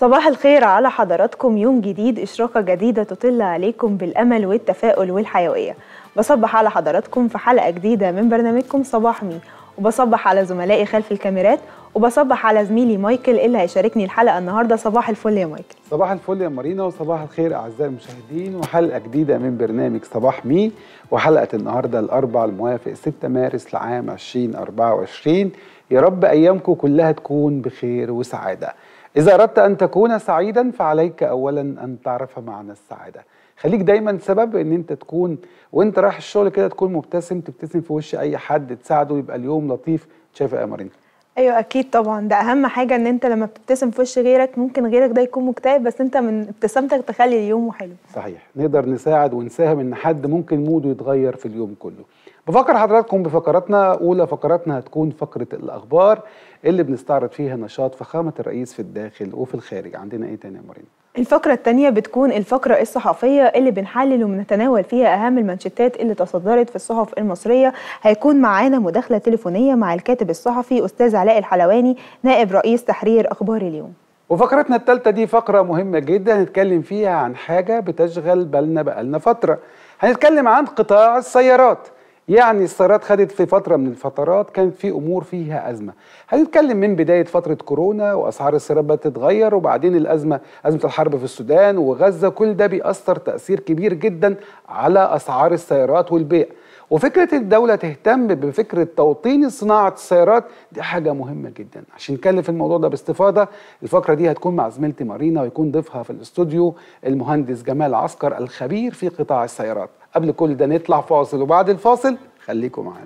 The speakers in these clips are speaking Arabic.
صباح الخير على حضراتكم. يوم جديد، إشراقة جديدة تطل عليكم بالأمل والتفاؤل والحيوية. بصبح على حضراتكم في حلقة جديدة من برنامجكم صباح مي، وبصبح على زملائي خلف الكاميرات، وبصبح على زميلي مايكل اللي هيشاركني الحلقة النهاردة. صباح الفل يا مايكل. صباح الفل يا مارينا، وصباح الخير أعزائي المشاهدين، وحلقة جديدة من برنامج صباح مي. وحلقة النهاردة الأربعاء الموافق 6 مارس لعام 2024. يا رب أيامكم كلها تكون بخير وسعادة. إذا أردت أن تكون سعيدا فعليك أولا أن تعرف معنى السعادة. خليك دايما سبب ان انت تكون وانت رايح الشغل كده تكون مبتسم، تبتسم في وش اي حد، تساعده، يبقى اليوم لطيف. شايفه يا مارينا؟ ايوه اكيد طبعا، ده اهم حاجه ان انت لما بتبتسم في وش غيرك، ممكن غيرك ده يكون مكتئب بس انت من ابتسامتك تخلي اليوم حلو. صحيح، نقدر نساعد ونساهم ان حد ممكن موده يتغير في اليوم كله. بفكر حضراتكم بفقراتنا. اولى فقراتنا هتكون فقره الاخبار اللي بنستعرض فيها نشاط فخامه الرئيس في الداخل وفي الخارج. عندنا ايه تاني يا مارينا؟ الفقرة التانية بتكون الفقرة الصحفية اللي بنحلل وبنتناول فيها أهم المانشيتات اللي تصدرت في الصحف المصرية. هيكون معانا مداخلة تليفونية مع الكاتب الصحفي أستاذ علاء الحلواني، نائب رئيس تحرير أخبار اليوم. وفقرتنا الثالثة دي فقرة مهمة جدا، هنتكلم فيها عن حاجة بتشغل بالنا بقالنا فترة. هنتكلم عن قطاع السيارات. يعني السيارات خدت في فترة من الفترات كانت في أمور فيها أزمة. هنتكلم من بداية فترة كورونا وأسعار السيارات بدأت تتغير، وبعدين أزمة الحرب في السودان وغزة. كل ده بيأثر تأثير كبير جدا على أسعار السيارات والبيع. وفكرة الدولة تهتم بفكرة توطين صناعة السيارات دي حاجة مهمة جدا. عشان نتكلم في الموضوع ده باستفاضة، الفقرة دي هتكون مع زميلتي مارينا، ويكون ضيفها في الاستوديو المهندس جمال عسكر الخبير في قطاع السيارات. قبل كل ده نطلع فاصل، وبعد الفاصل خليكم معانا.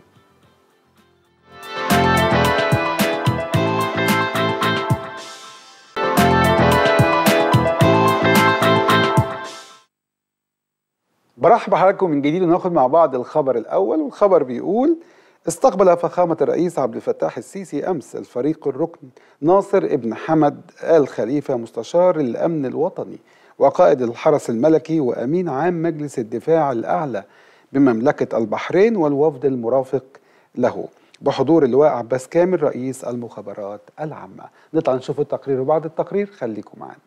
برحب بحضراتكم من جديد، وناخد مع بعض الخبر الأول. والخبر بيقول: استقبل فخامة الرئيس عبد الفتاح السيسي أمس الفريق الركن ناصر ابن حمد آل خليفة مستشار الأمن الوطني وقائد الحرس الملكي وأمين عام مجلس الدفاع الأعلى بمملكة البحرين والوفد المرافق له، بحضور اللواء عباس كامل رئيس المخابرات العامة. نطلع نشوف التقرير، وبعد التقرير خليكم معانا.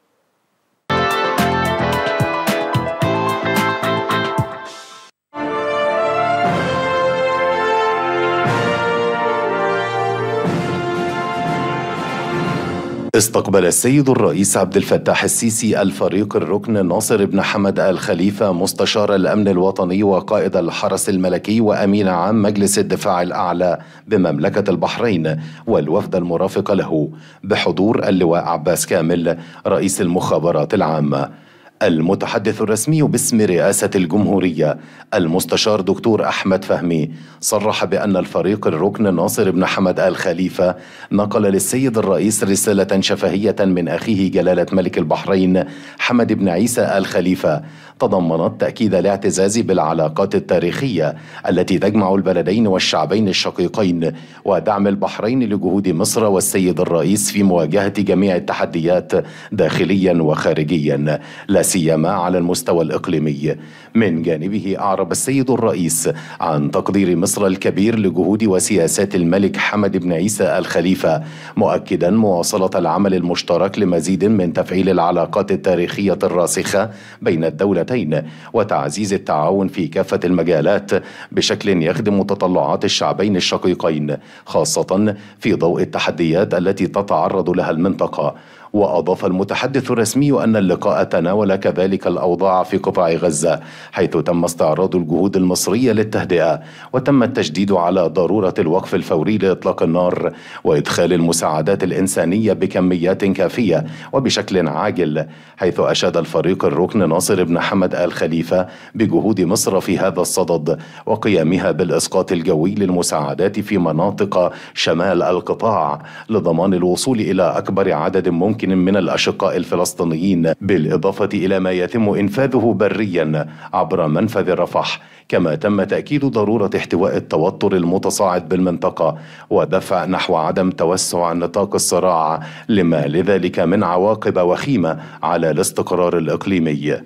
استقبل السيد الرئيس عبد الفتاح السيسي الفريق الركن ناصر بن حمد آل خليفة مستشار الأمن الوطني وقائد الحرس الملكي وأمين عام مجلس الدفاع الأعلى بمملكة البحرين والوفد المرافق له، بحضور اللواء عباس كامل رئيس المخابرات العامة. المتحدث الرسمي باسم رئاسة الجمهورية المستشار دكتور أحمد فهمي صرح بأن الفريق الركن ناصر بن حمد آل خليفة نقل للسيد الرئيس رسالة شفهية من أخيه جلالة ملك البحرين حمد بن عيسى آل خليفة تضمنت تأكيد الاعتزاز بالعلاقات التاريخية التي تجمع البلدين والشعبين الشقيقين، ودعم البحرين لجهود مصر والسيد الرئيس في مواجهة جميع التحديات داخليا وخارجيا، لا سيما على المستوى الإقليمي. من جانبه أعرب السيد الرئيس عن تقدير مصر الكبير لجهود وسياسات الملك حمد بن عيسى آل خليفة، مؤكدا مواصلة العمل المشترك لمزيد من تفعيل العلاقات التاريخية الراسخة بين الدولتين وتعزيز التعاون في كافة المجالات بشكل يخدم تطلعات الشعبين الشقيقين، خاصة في ضوء التحديات التي تتعرض لها المنطقة. وأضاف المتحدث الرسمي أن اللقاء تناول كذلك الأوضاع في قطاع غزة، حيث تم استعراض الجهود المصرية للتهدئة، وتم التشديد على ضرورة الوقف الفوري لإطلاق النار وإدخال المساعدات الإنسانية بكميات كافية وبشكل عاجل، حيث أشاد الفريق الركن ناصر بن حمد آل خليفة بجهود مصر في هذا الصدد وقيامها بالإسقاط الجوي للمساعدات في مناطق شمال القطاع لضمان الوصول إلى أكبر عدد ممكن من الأشقاء الفلسطينيين، بالإضافة إلى ما يتم إنفاذه بريا عبر منفذ رفح. كما تم تأكيد ضرورة احتواء التوتر المتصاعد بالمنطقة ودفع نحو عدم توسع نطاق الصراع، لما لذلك من عواقب وخيمة على الاستقرار الإقليمي.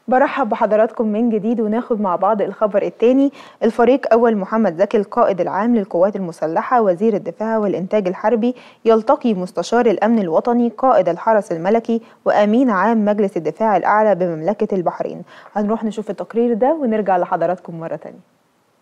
برحب بحضراتكم من جديد وناخد مع بعض الخبر الثاني. الفريق أول محمد زكي القائد العام للقوات المسلحة وزير الدفاع والإنتاج الحربي يلتقي مستشار الأمن الوطني قائد الحرس الملكي وأمين عام مجلس الدفاع الأعلى بمملكة البحرين. هنروح نشوف التقرير ده ونرجع لحضراتكم مرة تانية.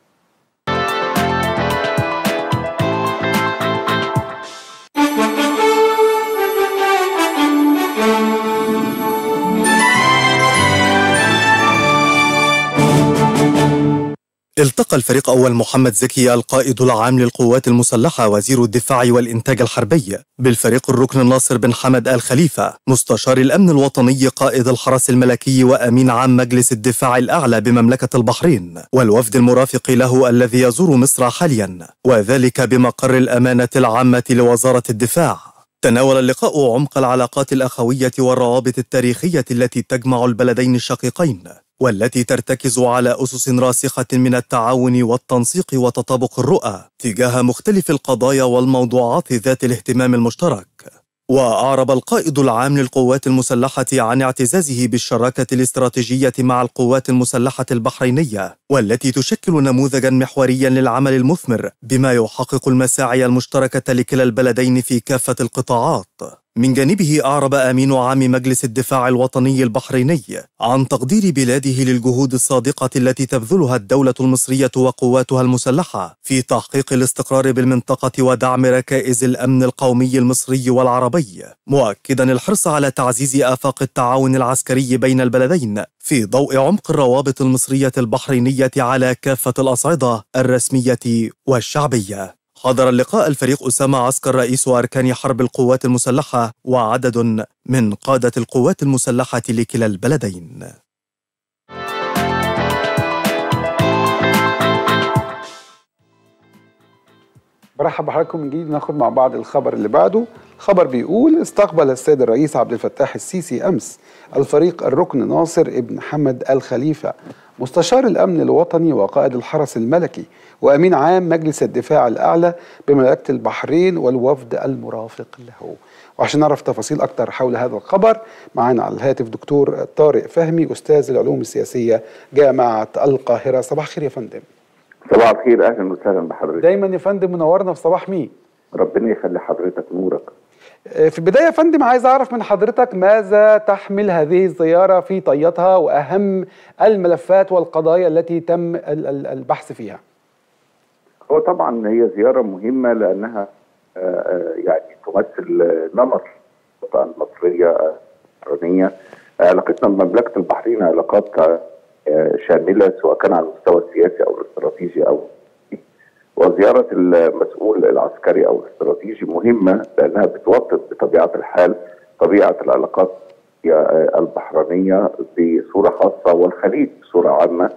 التقى الفريق أول محمد زكي القائد العام للقوات المسلحة وزير الدفاع والإنتاج الحربي بالفريق الركن ناصر بن حمد آل خليفة مستشار الأمن الوطني قائد الحرس الملكي وأمين عام مجلس الدفاع الأعلى بمملكة البحرين والوفد المرافق له الذي يزور مصر حاليا، وذلك بمقر الأمانة العامة لوزارة الدفاع. تناول اللقاء عمق العلاقات الأخوية والروابط التاريخية التي تجمع البلدين الشقيقين، والتي ترتكز على أسس راسخة من التعاون والتنسيق وتطابق الرؤى تجاه مختلف القضايا والموضوعات ذات الاهتمام المشترك. وأعرب القائد العام للقوات المسلحة عن اعتزازه بالشراكة الاستراتيجية مع القوات المسلحة البحرينية، والتي تشكل نموذجا محوريا للعمل المثمر بما يحقق المساعي المشتركة لكلا البلدين في كافة القطاعات. من جانبه أعرب أمين عام مجلس الدفاع الوطني البحريني عن تقدير بلاده للجهود الصادقة التي تبذلها الدولة المصرية وقواتها المسلحة في تحقيق الاستقرار بالمنطقة ودعم ركائز الأمن القومي المصري والعربي، مؤكدا الحرص على تعزيز آفاق التعاون العسكري بين البلدين في ضوء عمق الروابط المصرية البحرينية على كافة الأصعدة الرسمية والشعبية. حضر اللقاء الفريق أسامة عسكر رئيس أركان حرب القوات المسلحة وعدد من قادة القوات المسلحة لكلا البلدين. برحب بحضراتكم من جديد. ناخد مع بعض الخبر اللي بعده. الخبر بيقول استقبل السيد الرئيس عبد الفتاح السيسي أمس الفريق الركن ناصر ابن حمد آل خليفة مستشار الأمن الوطني وقائد الحرس الملكي وأمين عام مجلس الدفاع الأعلى بمملكة البحرين والوفد المرافق له. وعشان نعرف تفاصيل أكتر حول هذا الخبر معنا على الهاتف دكتور طارق فهمي أستاذ العلوم السياسية جامعة القاهرة. صباح الخير يا فندم. صباح الخير، اهلا وسهلا بحضرتك. دايما يا فندم منورنا في صباح مين. ربنا يخلي حضرتك، نورك. في البدايه يا فندم عايز اعرف من حضرتك ماذا تحمل هذه الزياره في طياتها واهم الملفات والقضايا التي تم البحث فيها. هو طبعا هي زياره مهمه لانها يعني تمثل نمط المصريه البحرينيه. علاقتنا بمملكه البحرين علاقات شامله سواء كان على المستوى السياسي او الاستراتيجي او وزياره المسؤول العسكري او الاستراتيجي مهمه لانها بتوطد بطبيعه الحال طبيعه العلاقات البحرينيه بصوره خاصه والخليج بصوره عامه.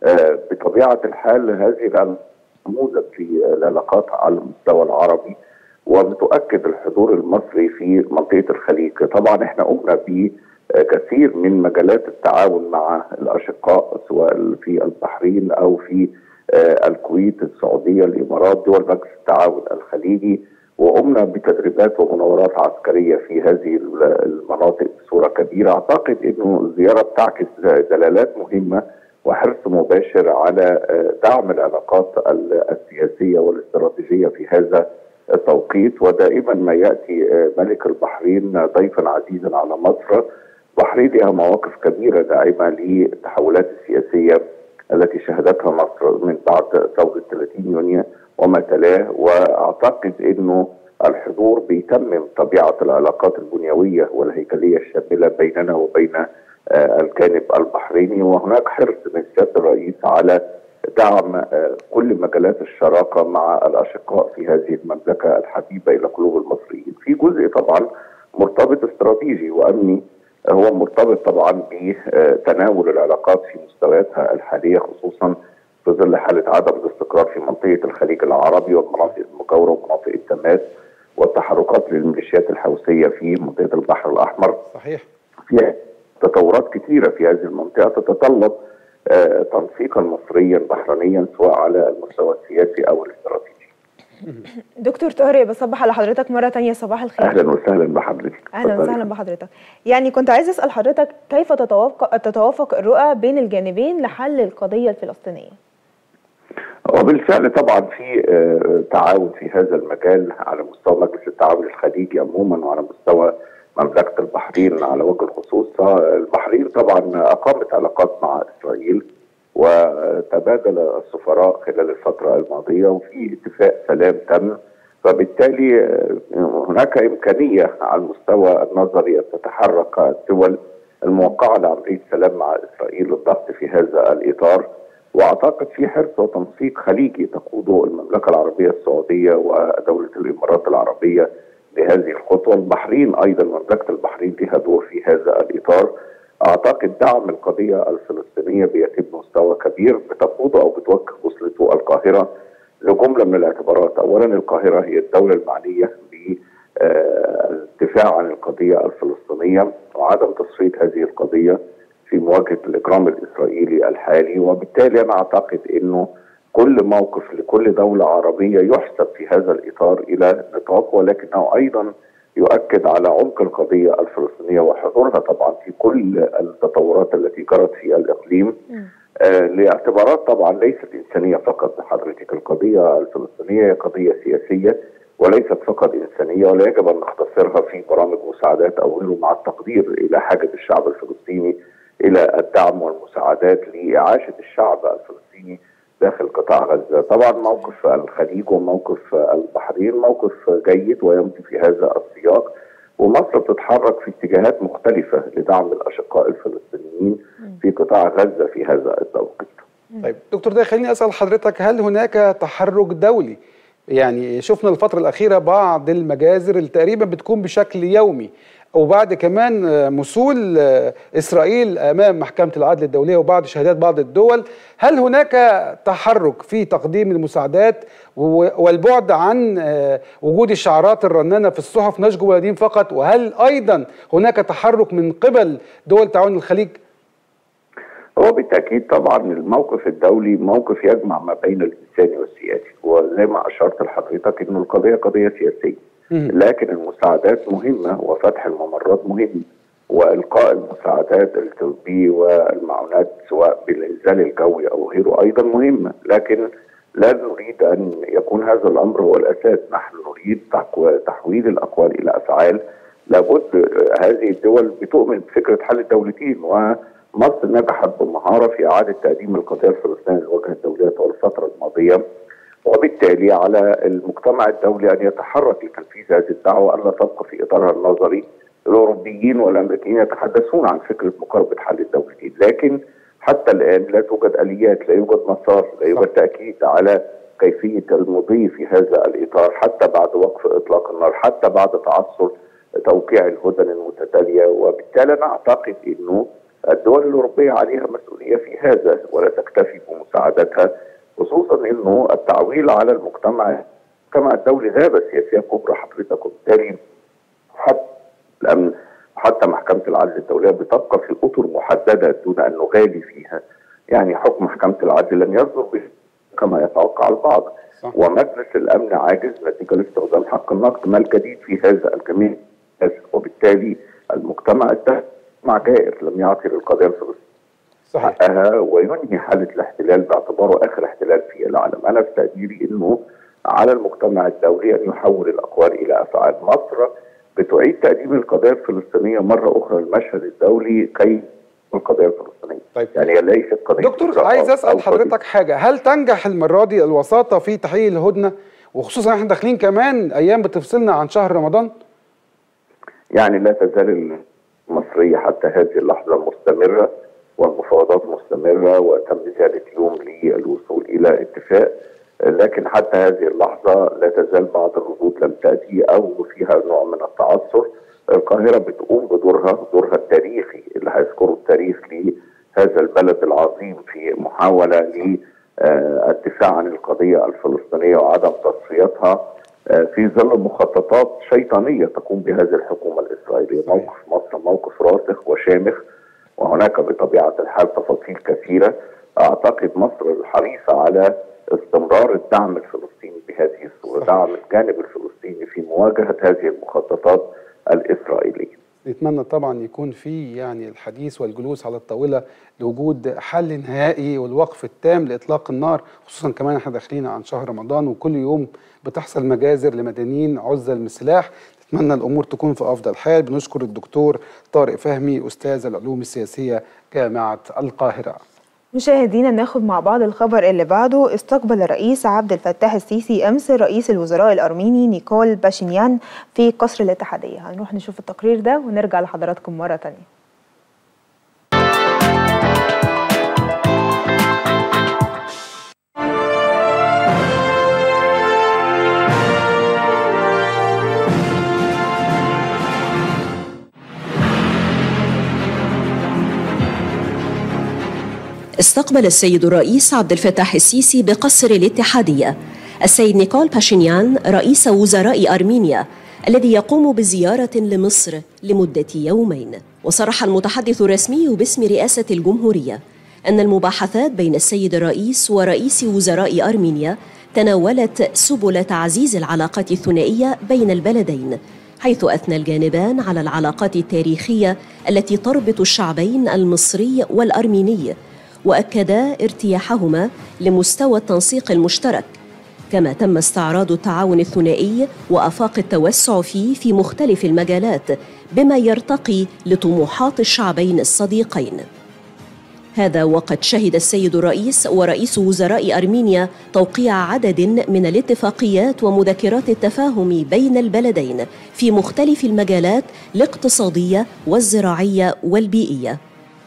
بطبيعه الحال هذه نموذج في العلاقات على المستوى العربي وبتؤكد الحضور المصري في منطقه الخليج. طبعا احنا قمنا بكثير من مجالات التعاون مع الاشقاء سواء في البحرين او في الكويت، السعوديه، الامارات، دول مجلس التعاون الخليجي، وقمنا بتدريبات ومناورات عسكريه في هذه المناطق بصوره كبيره. اعتقد انه الزياره بتعكس دلالات مهمه وحرص مباشر على دعم العلاقات السياسيه والاستراتيجيه في هذا التوقيت. ودائما ما ياتي ملك البحرين ضيفا عزيزا على مصر. البحرين لها مواقف كبيره داعمه للتحولات السياسيه التي شهدتها مصر من بعد ثورة 30 يونيو وما تلاه، واعتقد انه الحضور بيتمم طبيعة العلاقات البنيوية والهيكلية الشاملة بيننا وبين الجانب البحريني. وهناك حرص من سيادة الرئيس على دعم كل مجالات الشراكة مع الأشقاء في هذه المملكة الحبيبة إلى قلوب المصريين. في جزء طبعا مرتبط استراتيجي وأمني، هو مرتبط طبعا بتناول العلاقات في مستوياتها الحاليه خصوصا في ظل حاله عدم الاستقرار في منطقه الخليج العربي والمناطق المجاوره ومناطق التماس والتحركات للميليشيات الحوثيه في منطقه البحر الاحمر. صحيح. فيها تطورات كثيره في هذه المنطقه تتطلب تنسيقا مصريا بحرينيا سواء على المستوى السياسي او الاستراتيجي. دكتور طارق، بصبح على حضرتك مرة تانية، صباح الخير. أهلا وسهلا بحضرتك. أهلا وسهلا بحضرتك. يعني كنت عايز أسأل حضرتك كيف تتوافق الرؤى بين الجانبين لحل القضية الفلسطينية؟ وبالفعل طبعا في تعاون في هذا المجال على مستوى مجلس التعاون الخليجي عموما وعلى مستوى مملكة البحرين على وجه الخصوص. البحرين طبعا أقامت علاقات مع إسرائيل وتبادل السفراء خلال الفترة الماضية وفي اتفاق سلام تم، فبالتالي هناك إمكانية على المستوى النظري أن تتحرك الدول الموقعة على عملية سلام مع إسرائيل للضغط في هذا الإطار. واعتقد في حرص وتنسيق خليجي تقوده المملكه العربيه السعوديه ودوله الامارات العربيه لهذه الخطوه. البحرين ايضا، مملكه البحرين لها دور في هذا الاطار. اعتقد دعم القضيه الفلسطينيه بيتم مستوى كبير بتقوده او بتوجه بوصلته القاهره لجمله من الاعتبارات. اولا، القاهره هي الدوله المعنيه بالدفاع عن القضيه الفلسطينيه وعدم تصفيه هذه القضيه في مواجهه الاجرام الاسرائيلي الحالي، وبالتالي انا اعتقد انه كل موقف لكل دوله عربيه يحسب في هذا الاطار الى نطاق، ولكنه ايضا يؤكد على عمق القضيه الفلسطينيه وحضورها طبعا في كل التطورات التي جرت في الاقليم. لاعتبارات طبعا ليست انسانيه فقط حضرتك، القضيه الفلسطينيه هي قضيه سياسيه وليست فقط انسانيه، ولا يجب ان نختصرها في برامج مساعدات او غيره، مع التقدير الى حاجه الشعب الفلسطيني الى الدعم والمساعدات لاعاشه الشعب الفلسطيني داخل قطاع غزه. طبعا موقف الخليج وموقف البحرين موقف جيد ويمضي في هذا السياق، ومصر بتتحرك في اتجاهات مختلفه لدعم الاشقاء الفلسطينيين في قطاع غزه في هذا التوقيت. طيب دكتور، ده خليني اسال حضرتك، هل هناك تحرك دولي؟ يعني شفنا الفتره الاخيره بعض المجازر اللي تقريبا بتكون بشكل يومي، وبعد كمان مسؤول إسرائيل أمام محكمة العدل الدولية وبعد شهادات بعض الدول، هل هناك تحرك في تقديم المساعدات والبعد عن وجود الشعارات الرنانة في الصحف نشجو بلدين فقط؟ وهل أيضا هناك تحرك من قبل دول تعاون الخليج؟ هو بالتأكيد طبعا الموقف الدولي موقف يجمع ما بين الإنساني والسياسي، وزي ما أشرت لحضرتك إنه القضية قضية سياسية، لكن المساعدات مهمة وفتح الممرات مهم، وإلقاء المساعدات الطبية والمعونات سواء بالإنزال الجوي أو غيره أيضا مهمة، لكن لا نريد أن يكون هذا الأمر هو الأساس. نحن نريد تحويل الأقوال إلى أفعال. لابد هذه الدول بتؤمن بفكرة حل الدولتين، ومصر نجحت بمهارة في إعادة تقديم القضية الفلسطينية للواجهة الدولية طوال الفترة الماضية، وبالتالي على المجتمع الدولي أن يتحرك لتنفيذ هذه الدعوة ألا تبقى في إطارها النظري. الأوروبيين والأمريكيين يتحدثون عن فكرة مقاربة حل الدولتين، لكن حتى الآن لا توجد آليات، لا يوجد مسار، لا يوجد تأكيد على كيفية المضي في هذا الإطار حتى بعد وقف إطلاق النار، حتى بعد تعثر توقيع الهدن المتتالية. وبالتالي أنا أعتقد أنه الدول الأوروبية عليها مسؤولية في هذا ولا تكتفي بمساعدتها، خصوصا انه التعويل على المجتمع الدولي غابه سياسيه كبرى حضرتك، وبالتالي حتى الامن وحتى محكمه العدل الدوليه بتبقى في اطر محدده دون ان نغالي فيها. يعني حكم محكمه العدل لن يصدر كما يتوقع البعض، ومجلس الامن عاجز نتيجه لاستخدام حق النقد. ما الجديد في هذا الجميع؟ وبالتالي المجتمع جائر لم يعطي للقضيه الفلسطينيه حقها وينهي حالة الاحتلال باعتباره آخر احتلال في العالم. أنا في تقديري أنه على المجتمع الدولي أن يحول الأقوال إلى أفعال. مصر بتعيد تقديم القضية الفلسطينية مرة أخرى المشهد الدولي كي القضية الفلسطينية. طيب. يعني هي ليست قضية. دكتور، عايز أسأل حضرتك حاجة، هل تنجح المرة دي الوساطة في تحقيق الهدنة، وخصوصا احنا داخلين كمان أيام بتفصلنا عن شهر رمضان؟ يعني لا تزال المصرية حتى هذه اللحظة مستمرة والمفاوضات مستمرة، وتم زيادة يوم للوصول إلى اتفاق، لكن حتى هذه اللحظة لا تزال بعض الردود لم تأتي أو فيها نوع من التعثر. القاهرة بتقوم بدورها التاريخي اللي هيذكره التاريخ لهذا البلد العظيم في محاولة للدفاع عن القضية الفلسطينية وعدم تصفيتها في ظل مخططات شيطانية تقوم بهذه الحكومة الإسرائيلية. موقف مصر موقف راسخ وشامخ، وهناك بطبيعة الحال تفاصيل كثيرة. أعتقد مصر الحريصة على استمرار الدعم الفلسطيني بهذه الصورة. ودعم الجانب الفلسطيني في مواجهة هذه المخططات الإسرائيلية. نتمنى طبعا يكون في يعني الحديث والجلوس على الطاولة لوجود حل نهائي والوقف التام لإطلاق النار، خصوصا كمان احنا داخلين عن شهر رمضان وكل يوم بتحصل مجازر لمدنيين عزل من السلاح. نتمنى الأمور تكون في أفضل حال. بنشكر الدكتور طارق فهمي أستاذ العلوم السياسية جامعة القاهرة. مشاهدينا ناخد مع بعض الخبر اللي بعده. استقبل الرئيس عبد الفتاح السيسي أمس رئيس الوزراء الأرميني نيكول باشينيان في قصر الاتحادية. هنروح نشوف التقرير ده ونرجع لحضراتكم مرة تانية. استقبل السيد الرئيس عبد الفتاح السيسي بقصر الاتحادية السيد نيكول باشينيان رئيس وزراء أرمينيا الذي يقوم بزيارة لمصر لمدة يومين. وصرح المتحدث الرسمي باسم رئاسة الجمهورية أن المباحثات بين السيد الرئيس ورئيس وزراء أرمينيا تناولت سبل تعزيز العلاقات الثنائية بين البلدين، حيث أثنى الجانبان على العلاقات التاريخية التي تربط الشعبين المصري والأرميني، وأكدا ارتياحهما لمستوى التنسيق المشترك، كما تم استعراض التعاون الثنائي وآفاق التوسع فيه في مختلف المجالات بما يرتقي لطموحات الشعبين الصديقين. هذا وقد شهد السيد الرئيس ورئيس وزراء أرمينيا توقيع عدد من الاتفاقيات ومذكرات التفاهم بين البلدين في مختلف المجالات الاقتصادية والزراعية والبيئية.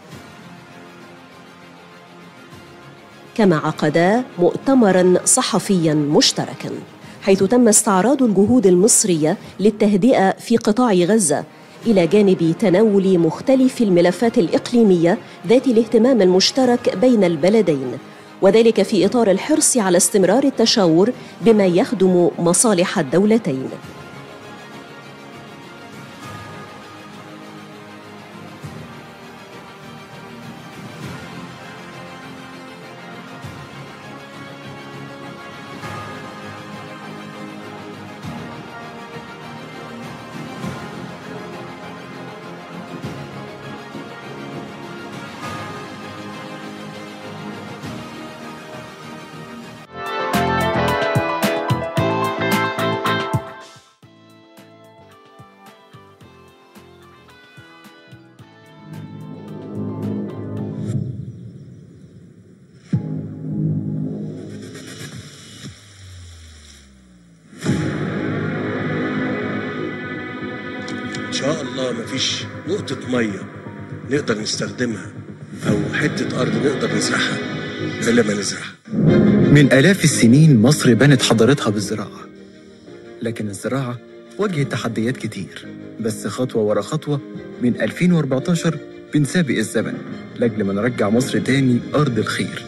كما عقدا مؤتمراً صحفياً مشتركاً حيث تم استعراض الجهود المصرية للتهدئة في قطاع غزة إلى جانب تناول مختلف الملفات الإقليمية ذات الاهتمام المشترك بين البلدين، وذلك في إطار الحرص على استمرار التشاور بما يخدم مصالح الدولتين. إن شاء الله مفيش نقطة مية نقدر نستخدمها أو حتة أرض نقدر نزرعها إلا ما نزرعها. من آلاف السنين مصر بنت حضارتها بالزراعة، لكن الزراعة واجهت تحديات كتير، بس خطوة ورا خطوة من 2014 بنسابق الزمن لأجل ما نرجع مصر تاني أرض الخير.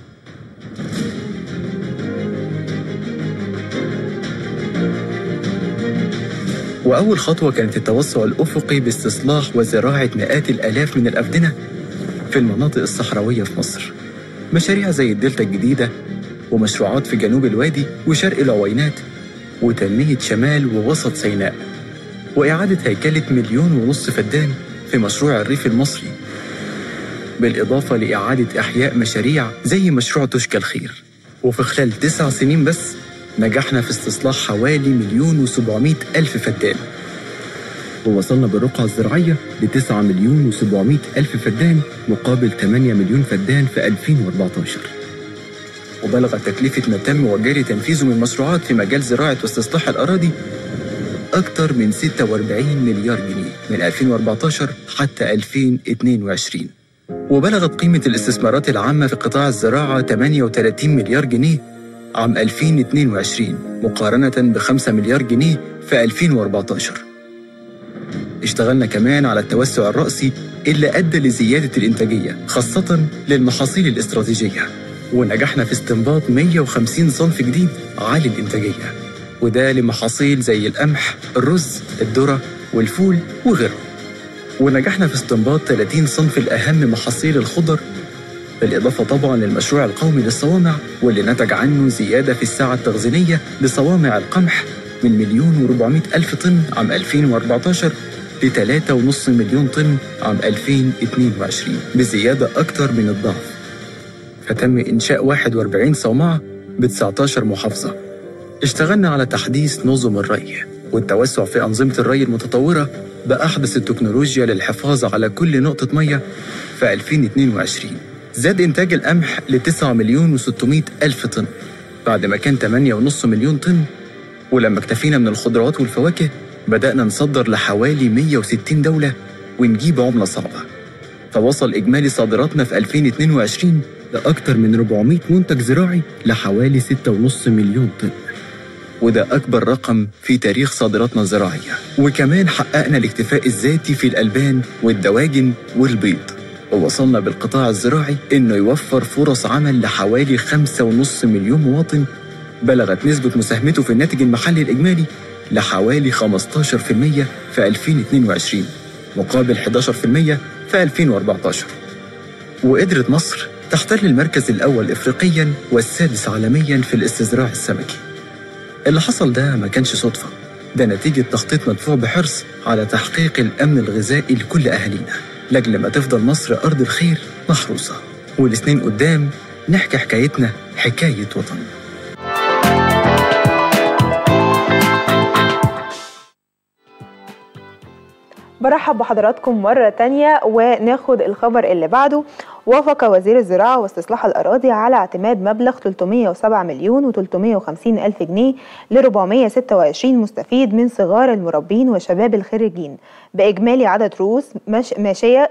وأول خطوة كانت التوسع الأفقي باستصلاح وزراعة مئات الآلاف من الأفدنة في المناطق الصحراوية في مصر. مشاريع زي الدلتا الجديدة ومشروعات في جنوب الوادي وشرق العوينات وتنمية شمال ووسط سيناء، وإعادة هيكلة 1.5 مليون فدان في مشروع الريف المصري، بالإضافة لإعادة إحياء مشاريع زي مشروع تشكى الخير. وفي خلال 9 سنين بس نجحنا في استصلاح حوالي 1,700,000 فدان، ووصلنا بالرقعة الزراعية ل9,700,000 فدان مقابل 8 مليون فدان في 2014. وبلغت تكلفة ما تم وجاري تنفيذه من مشروعات في مجال زراعة واستصلاح الأراضي أكثر من 46 مليار جنيه من 2014 حتى 2022. وبلغت قيمة الاستثمارات العامة في قطاع الزراعة 38 مليار جنيه عام 2022 مقارنة ب5 مليار جنيه في 2014. اشتغلنا كمان على التوسع الرأسي اللي أدى لزيادة الإنتاجية خاصة للمحاصيل الاستراتيجية، ونجحنا في استنباط 150 صنف جديد عالي الإنتاجية، وده لمحاصيل زي القمح، الرز، الذرة والفول وغيره. ونجحنا في استنباط 30 صنف الأهم محاصيل الخضر بالإضافة طبعا للمشروع القومي للصوامع واللي نتج عنه زيادة في الساعة التخزينية لصوامع القمح من 1,400,000 طن عام 2014 ل 3.5 مليون طن عام 2022 بزيادة أكثر من الضعف. فتم إنشاء 41 صومعة ب19 محافظة. اشتغلنا على تحديث نظم الري والتوسع في أنظمة الري المتطورة بأحدث التكنولوجيا للحفاظ على كل نقطة مية في 2022. زاد إنتاج القمح ل 9,600,000 طن بعد ما كان 8.5 مليون طن. ولما اكتفينا من الخضروات والفواكه بدأنا نصدر لحوالي 160 دولة ونجيب عملة صعبة. فوصل إجمالي صادراتنا في 2022 لأكثر من 400 منتج زراعي لحوالي 6.5 مليون طن، وده أكبر رقم في تاريخ صادراتنا الزراعية. وكمان حققنا الاكتفاء الذاتي في الألبان والدواجن والبيض، ووصلنا بالقطاع الزراعي إنه يوفر فرص عمل لحوالي 5.5 مليون مواطن. بلغت نسبة مساهمته في الناتج المحلي الإجمالي لحوالي 15% في 2022 مقابل 11% في 2014. وقدرت مصر تحتل المركز الأول إفريقياً والسادس عالمياً في الاستزراع السمكي. اللي حصل ده ما كانش صدفة، ده نتيجة تخطيط مدفوع بحرص على تحقيق الأمن الغذائي لكل أهالينا، لأجل ما تفضل مصر أرض الخير محروسة، والسنين قدام نحكي حكايتنا حكاية وطن. برحب بحضراتكم مرة تانية وناخد الخبر اللي بعده. وافق وزير الزراعة واستصلاح الأراضي على اعتماد مبلغ 307,350,000 جنيه ل 426 مستفيد من صغار المربين وشباب الخريجين بإجمالي عدد رؤوس ماشية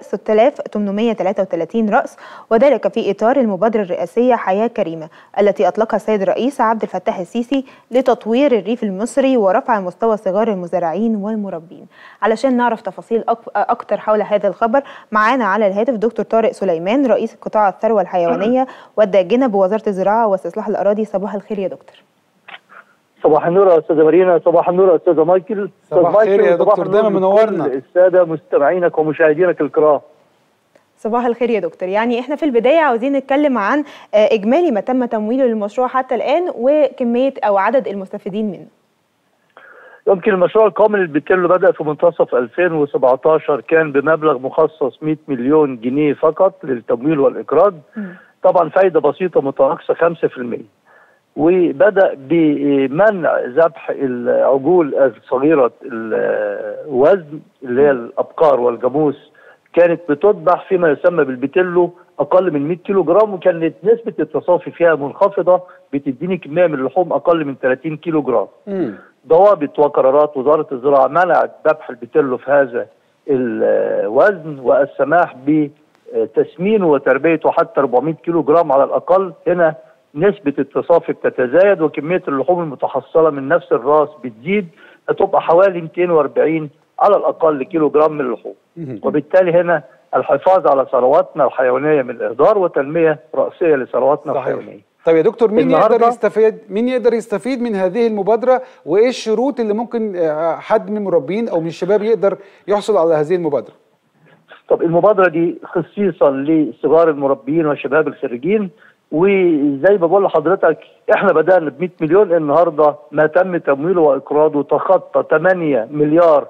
6833 رأس، وذلك في إطار المبادرة الرئاسية حياة كريمة التي أطلقها السيد الرئيس عبد الفتاح السيسي لتطوير الريف المصري ورفع مستوى صغار المزارعين والمربين. علشان نعرف تفاصيل أكتر حول هذا الخبر معانا على الهاتف دكتور طارق سليمان رئيس قطاع الثروة الحيوانية والداجنة بوزارة الزراعة واستصلاح الأراضي. صباح الخير يا دكتور. صباح النور يا استاذه مارينا، صباح النور يا استاذه مايكل. صباح الخير يا دكتور، دايما منورنا. الساده مستمعينك ومشاهدينك الكرام، صباح الخير يا دكتور. يعني احنا في البدايه عاوزين نتكلم عن اجمالي ما تم تمويله للمشروع حتى الان وكميه او عدد المستفيدين منه. يمكن المشروع القومي اللي بيتكلم بدأ في منتصف 2017 كان بمبلغ مخصص 100 مليون جنيه فقط للتمويل والإقراض. طبعا فايدة بسيطة متناقصة 5%، وبدأ بمنع ذبح العجول الصغيرة الوزن اللي هي الأبقار والجاموس، كانت بتذبح فيما يسمى بالبتلو أقل من 100 كيلو جرام، وكانت نسبة التصافي فيها منخفضة بتديني كمية من اللحوم أقل من 30 كيلو جرام. ضوابط وقرارات وزارة الزراعة منعت ذبح البتلو في هذا الوزن والسماح بتسمينه وتربيته حتى 400 كيلو جرام على الأقل. هنا نسبة التصافي بتتزايد وكمية اللحوم المتحصلة من نفس الراس بتزيد، هتبقى حوالي 240 على الأقل كيلو جرام من اللحوم. وبالتالي هنا الحفاظ على ثرواتنا الحيوانية من الإهدار وتنمية رأسية لثرواتنا الحيوانية. طيب يا دكتور، مين يقدر يستفيد من هذه المبادرة، وايه الشروط اللي ممكن حد من المربين او من الشباب يقدر يحصل على هذه المبادرة؟ طب المبادرة دي خصيصا لصغار المربين وشباب الخريجين، وزي ما بقول لحضرتك احنا بدأنا ب 100 مليون، النهارده ما تم تمويله واقراضه تخطى 8 مليار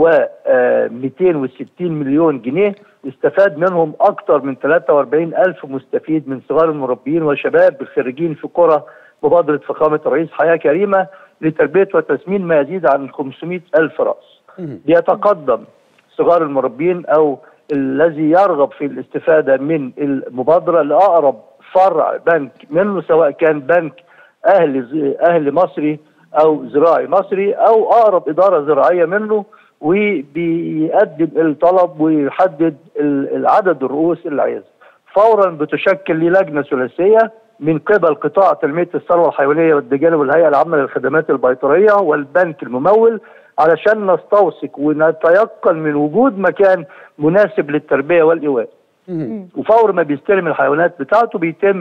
و260 مليون جنيه، استفاد منهم أكثر من 43,000 مستفيد من صغار المربين وشباب الخريجين في قرى مبادرة فخامة الرئيس حياة كريمة لتربية وتسمين ما يزيد عن 500,000 رأس. بيتقدم صغار المربين أو الذي يرغب في الاستفادة من المبادرة لأقرب فرع بنك منه، سواء كان بنك أهل مصري أو زراعي مصري أو أقرب إدارة زراعية منه، وبيقدم الطلب ويحدد العدد الرؤوس اللي عايزها. فورا بتشكل لجنه ثلاثيه من قبل قطاع تنميه الثروه الحيوانيه والدجاجه والهيئه العامه للخدمات البيطريه والبنك الممول، علشان نستوثق ونتيقن من وجود مكان مناسب للتربيه والايواء. وفور ما بيستلم الحيوانات بتاعته بيتم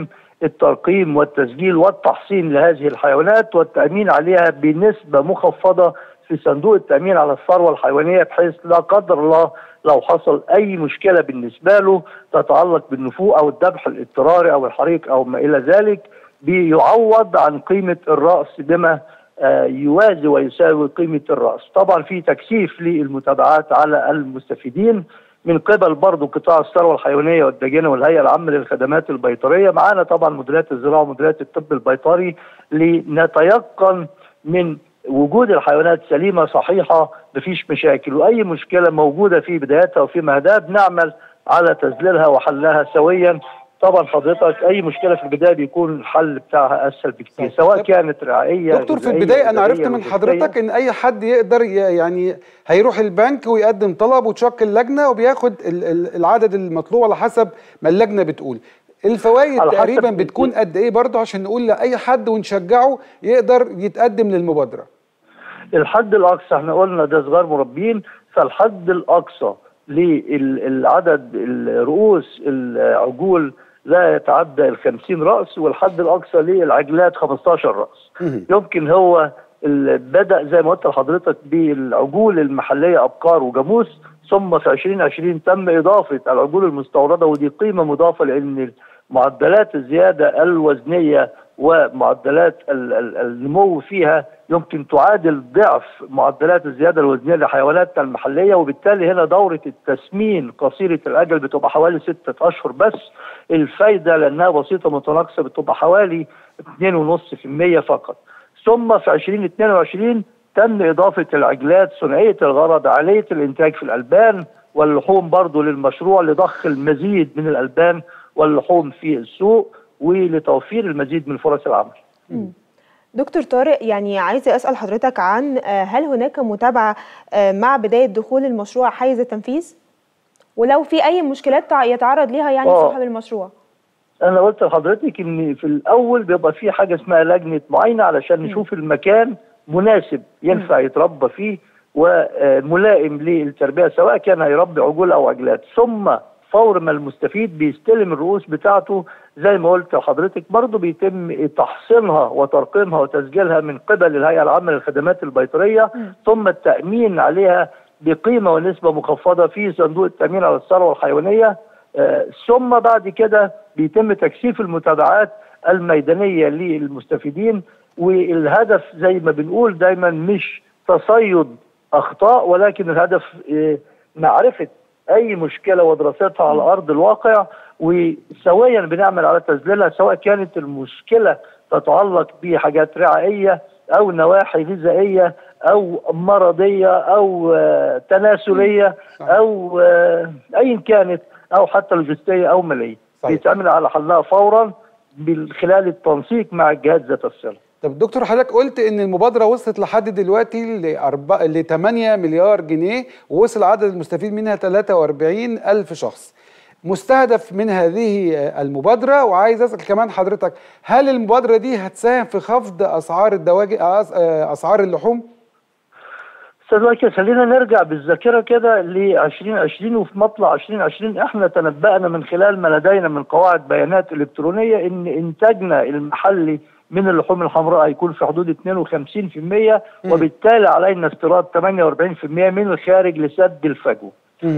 الترقيم والتسجيل والتحصين لهذه الحيوانات والتامين عليها بنسبه مخفضه في صندوق التأمين على الثروة الحيوانية، بحيث لا قدر الله لو حصل أي مشكلة بالنسبة له تتعلق بالنفوق أو الذبح الاضطراري أو الحريق أو ما إلى ذلك، بيعوض عن قيمة الرأس بما يوازي ويساوي قيمة الرأس. طبعا في تكثيف للمتابعات على المستفيدين من قبل برضه قطاع الثروة الحيوانية والدجنة والهيئة العامة للخدمات البيطرية. معانا طبعا مديريات الزراعة ومديريات الطب البيطري لنتيقن من وجود الحيوانات سليمة صحيحة مفيش مشاكل، وأي مشكلة موجودة في بدايتها وفي مهدها بنعمل على تذليلها وحلها سويا. طبعا حضرتك اي مشكله في البدايه بيكون الحل بتاعها اسهل بكتير، سواء كانت رعائيه. دكتور في البدايه انا عرفت من حضرتك ان اي حد يقدر يعني هيروح البنك ويقدم طلب وتشكل لجنه وبياخد العدد المطلوب على حسب ما اللجنه بتقول. الفوائد تقريبا بتكون قد ايه برضه عشان نقول لاي حد ونشجعه يقدر يتقدم للمبادره؟ الحد الاقصى احنا قلنا ده صغار مربين، فالحد الاقصى للعدد الرؤوس العجول لا يتعدى 50 رأس، والحد الأقصى للعجلات 15 رأس. يمكن هو بدأ زي ما قلت لحضرتك بالعجول المحلية أبقار وجاموس، ثم في 2020 تم إضافة العجول المستوردة، ودي قيمة مضافة لأن معدلات الزيادة الوزنية ومعدلات النمو فيها يمكن تعادل ضعف معدلات الزيادة الوزنية لحيواناتنا المحلية، وبالتالي هنا دورة التسمين قصيرة الأجل بتبقى حوالي 6 أشهر بس. الفايدة لأنها بسيطة متناقصة بتبقى حوالي 2.5% فقط. ثم في 2022 تم إضافة العجلات ثنائية الغرض عالية الإنتاج في الألبان واللحوم برضو للمشروع لضخ المزيد من الألبان واللحوم في السوق ولتوفير المزيد من فرص العمل. دكتور طارق، يعني عايزة أسأل حضرتك عن هل هناك متابعة مع بداية دخول المشروع حيز التنفيذ؟ ولو في أي مشكلات يتعرض ليها يعني صاحب المشروع؟ أنا قلت لحضرتك إن في الأول بيبقى في حاجة اسمها لجنة معاينة علشان نشوف المكان مناسب ينفع يتربى فيه وملائم للتربية، سواء كان هيربي عجول أو عجلات. ثم فور ما المستفيد بيستلم الرؤوس بتاعته زي ما قلت لحضرتك برضه بيتم تحصينها وترقيمها وتسجيلها من قبل الهيئة العامة للخدمات البيطرية، ثم التأمين عليها بقيمة ونسبة مخفضة في صندوق التأمين على الثروة الحيوانية. ثم بعد كده بيتم تكثيف المتابعات الميدانية للمستفيدين، والهدف زي ما بنقول دايما مش تصيد أخطاء، ولكن الهدف معرفة أي مشكلة ودراستها على أرض الواقع، وسويا بنعمل على تذليلها، سواء كانت المشكلة تتعلق بحاجات رعائية أو نواحي غذائية أو مرضية أو تناسلية أو أي كانت أو حتى لوجستية أو مالية، بيتعمل على حلها فورا من خلال التنسيق مع الجهات ذات الصلة. طب دكتور حضرتك قلت ان المبادره وصلت لحد دلوقتي ل 8 مليار جنيه ووصل عدد المستفيد منها 43,000 شخص. مستهدف من هذه المبادره، وعايز اسال كمان حضرتك هل المبادره دي هتساهم في خفض اسعار اسعار اللحوم؟ استاذ مايكل، خلينا نرجع بالذاكره كده ل 2020، وفي مطلع 2020 احنا تنبأنا من خلال ما لدينا من قواعد بيانات الكترونيه ان انتاجنا المحلي من اللحوم الحمراء هيكون في حدود 52%، وبالتالي علينا استيراد 48% من الخارج لسد الفجوه.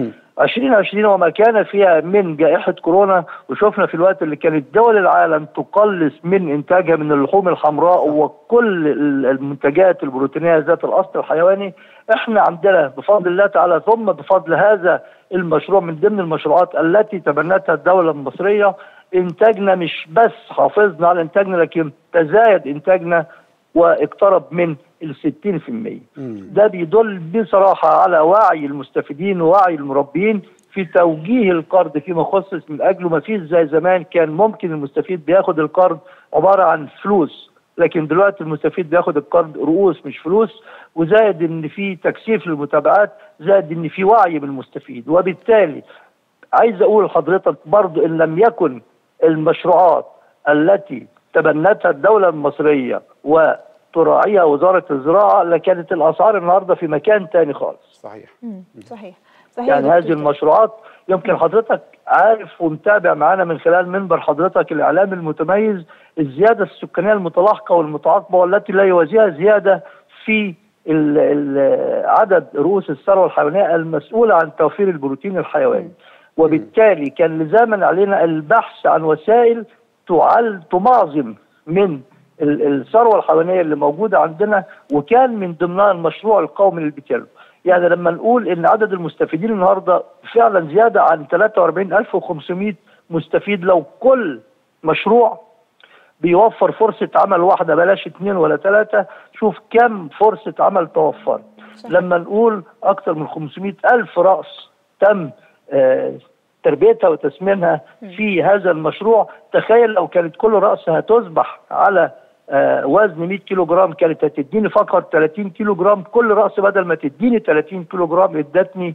2020 وما كان فيها من جائحة كورونا، وشفنا في الوقت اللي كانت دول العالم تقلص من إنتاجها من اللحوم الحمراء وكل المنتجات البروتينية ذات الأصل الحيواني، احنا عندنا بفضل الله تعالى ثم بفضل هذا المشروع من ضمن المشروعات التي تبنتها الدولة المصرية، إنتاجنا مش بس حافظنا على إنتاجنا لكن تزايد إنتاجنا واقترب من 60%. ده بيدل بصراحة على وعي المستفيدين ووعي المربين في توجيه القرض فيما يخص من أجله. ما فيش زي زمان كان ممكن المستفيد بياخد القرض عبارة عن فلوس، لكن دلوقتي المستفيد بياخد القرض رؤوس مش فلوس، وزائد ان في تكثيف للمتابعات، زائد ان في وعي بالمستفيد. وبالتالي عايز اقول لحضرتك برضو ان لم يكن المشروعات التي تبنتها الدولة المصرية وتراعيها وزارة الزراعة لكانت الأسعار النهاردة في مكان تاني خالص. صحيح. يعني هذه المشروعات يمكن حضرتك عارف ومتابع معانا من خلال منبر حضرتك الإعلام المتميز الزيادة السكانية المتلاحقة والمتعاقبة والتي لا يوازيها زيادة في عدد رؤوس الثروه الحيوانيه المسؤوله عن توفير البروتين الحيواني، وبالتالي كان لزاما علينا البحث عن وسائل تمعظم من الثروه الحيوانيه اللي موجوده عندنا، وكان من ضمنها المشروع القومي للبتيلو. يعني لما نقول ان عدد المستفيدين النهارده فعلا زياده عن 43500 مستفيد، لو كل مشروع بيوفر فرصه عمل واحده بلاش 2 ولا 3، شوف كم فرصه عمل توفرت. لما نقول اكثر من 500,000 راس تم تربيتها وتسمينها في هذا المشروع، تخيل لو كانت كل راس هتذبح على وزن 100 كيلو جرام كانت هتديني فقط 30 كيلو جرام. كل راس بدل ما تديني 30 كيلو جرام ادتني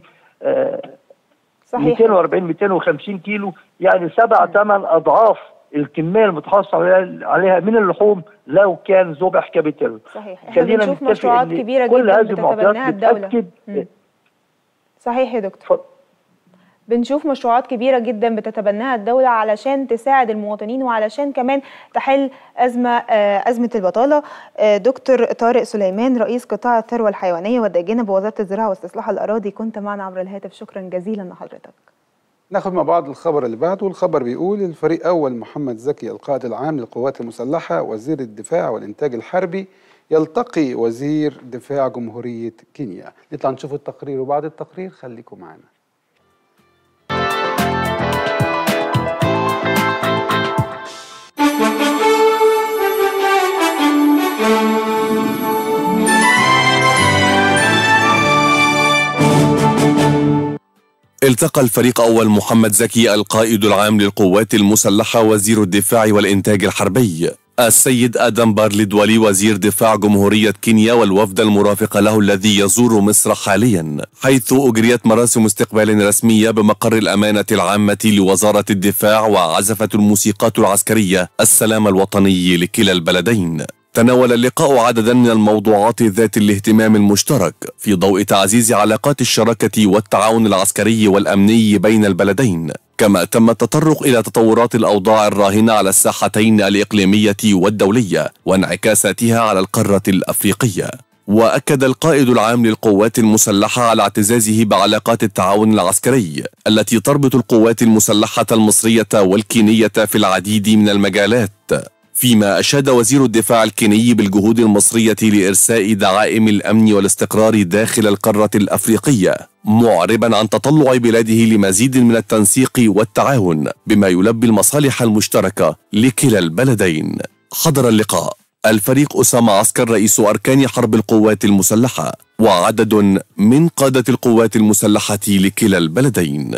240 250 كيلو، يعني 7 8 اضعاف الكميه المتحصل عليها من اللحوم لو كان ذبح كبتيلو. صحيح. احنا بنشوف مشروعات كبيره كل جدا هذه بتتبناها الدوله. صحيح يا دكتور. بنشوف مشروعات كبيرة جدا بتتبناها الدولة علشان تساعد المواطنين وعلشان كمان تحل أزمة البطالة. دكتور طارق سليمان رئيس قطاع الثروة الحيوانية والداجنة بوزارة الزراعة واستصلاح الأراضي، كنت معنا عبر الهاتف، شكرا جزيلا لحضرتك. ناخد مع بعض الخبر اللي بعده، والخبر بيقول الفريق أول محمد زكي القائد العام للقوات المسلحة وزير الدفاع والإنتاج الحربي يلتقي وزير دفاع جمهورية كينيا. نطلع نشوف التقرير، وبعد التقرير خليكم معنا. التقى الفريق أول محمد زكي القائد العام للقوات المسلحة وزير الدفاع والإنتاج الحربي السيد آدم بارليدوالي وزير دفاع جمهورية كينيا والوفد المرافق له الذي يزور مصر حاليا، حيث أجريت مراسم استقبال رسمية بمقر الأمانة العامة لوزارة الدفاع وعزفت الموسيقات العسكرية السلام الوطني لكلا البلدين. تناول اللقاء عددا من الموضوعات ذات الاهتمام المشترك في ضوء تعزيز علاقات الشراكة والتعاون العسكري والأمني بين البلدين، كما تم التطرق إلى تطورات الأوضاع الراهنة على الساحتين الإقليمية والدولية وانعكاساتها على القارة الأفريقية. وأكد القائد العام للقوات المسلحة على اعتزازه بعلاقات التعاون العسكري التي تربط القوات المسلحة المصرية والكينية في العديد من المجالات، فيما أشاد وزير الدفاع الكيني بالجهود المصرية لإرساء دعائم الأمن والاستقرار داخل القارة الأفريقية، معربا عن تطلع بلاده لمزيد من التنسيق والتعاون بما يلبي المصالح المشتركة لكلا البلدين. حضر اللقاء الفريق أسامة عسكر رئيس أركان حرب القوات المسلحة وعدد من قادة القوات المسلحة لكلا البلدين.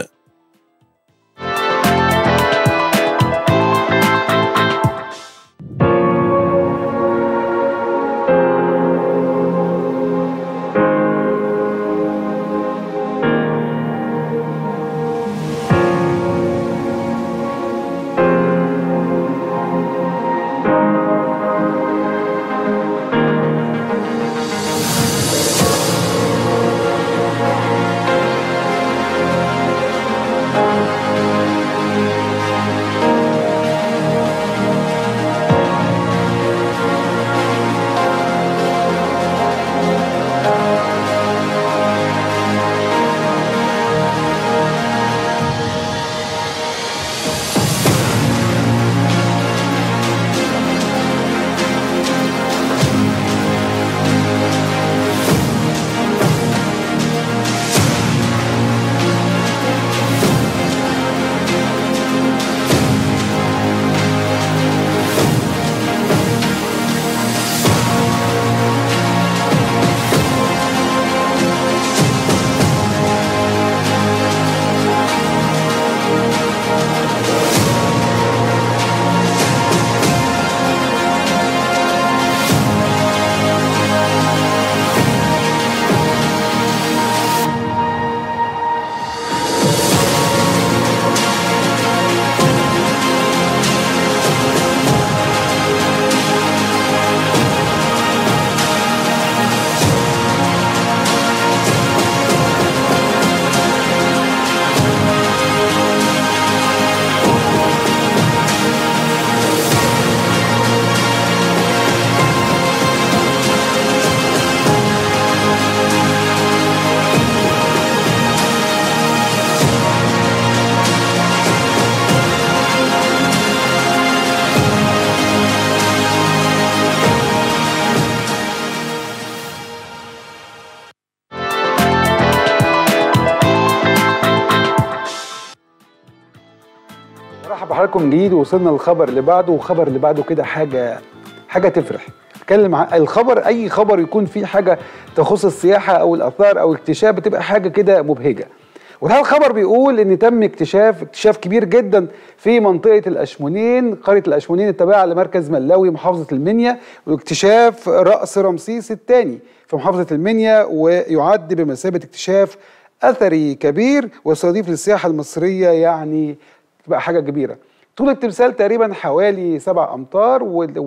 بحضراتكم من جديد، وصلنا للخبر اللي بعده، وخبر اللي بعده كده حاجه تفرح. اتكلم عن الخبر، اي خبر يكون فيه حاجه تخص السياحه او الاثار او الاكتشاف بتبقى حاجه كده مبهجه. وهذا الخبر بيقول ان تم اكتشاف كبير جدا في منطقه الاشمونين، قريه الاشمونين التابعه لمركز ملاوي محافظه المنيا، واكتشاف راس رمسيس الثاني في محافظه المنيا، ويعد بمثابه اكتشاف اثري كبير ويستضيف للسياحه المصريه، يعني تبقى حاجه كبيره. طول التمثال تقريبا حوالي 7 أمتار،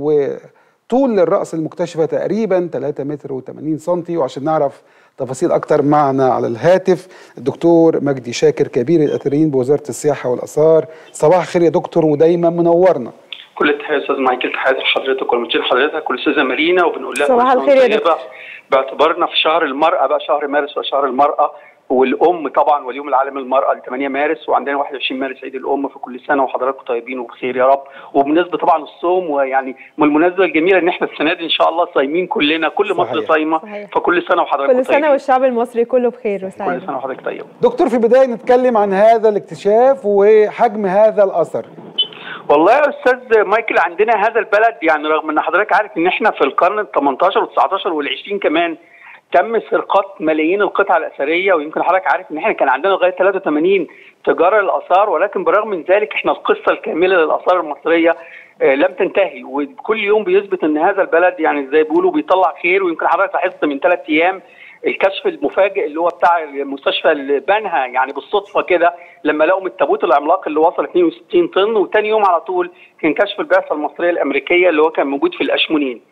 وطول الراس المكتشفه تقريبا 3 متر و80 سنتي. وعشان نعرف تفاصيل اكتر معنا على الهاتف الدكتور مجدي شاكر، كبير الاثريين بوزاره السياحه والاثار. صباح الخير يا دكتور، ودايما منورنا. كل التحيه يا استاذ مايكل، تحياتي لحضرتك والمدير حضرتك والاستاذه مارينا، وبنقول لها صباح الخير يا دكتور. باعتبارنا في شهر المراه بقى، شهر مارس وشهر المراه والام طبعا، واليوم العالمي للمراه 8 مارس، وعندنا 21 مارس عيد الام. في كل سنه وحضراتكم طيبين وبخير يا رب. وبالنسبه طبعا الصوم، ويعني من المناسبه الجميله ان احنا السنه دي ان شاء الله صايمين كلنا، كل مصر صايمه، فكل سنه وحضراتكم طيبين. كل سنه والشعب المصري كله بخير وسعيد. كل سنه وحضرتك طيب. دكتور، في البدايه نتكلم عن هذا الاكتشاف وحجم هذا الاثر. والله يا استاذ مايكل، عندنا هذا البلد يعني رغم ان حضرتك عارف ان احنا في القرن ال 18 وال19 وال20 كمان تم سرقات ملايين القطع الاثريه، ويمكن حضرتك عارف ان احنا كان عندنا لغايه 83 تجاره للاثار، ولكن بالرغم من ذلك احنا القصه الكامله للاثار المصريه لم تنتهي، وكل يوم بيثبت ان هذا البلد يعني زي بيقولوا بيطلع خير. ويمكن حضرتك لاحظت من 3 ايام الكشف المفاجئ اللي هو بتاع مستشفى البنها، يعني بالصدفه كده لما لقوا التابوت العملاق اللي وصل 62 طن، وثاني يوم على طول كان كشف البعثه المصريه الامريكيه اللي هو كان موجود في الاشمونين.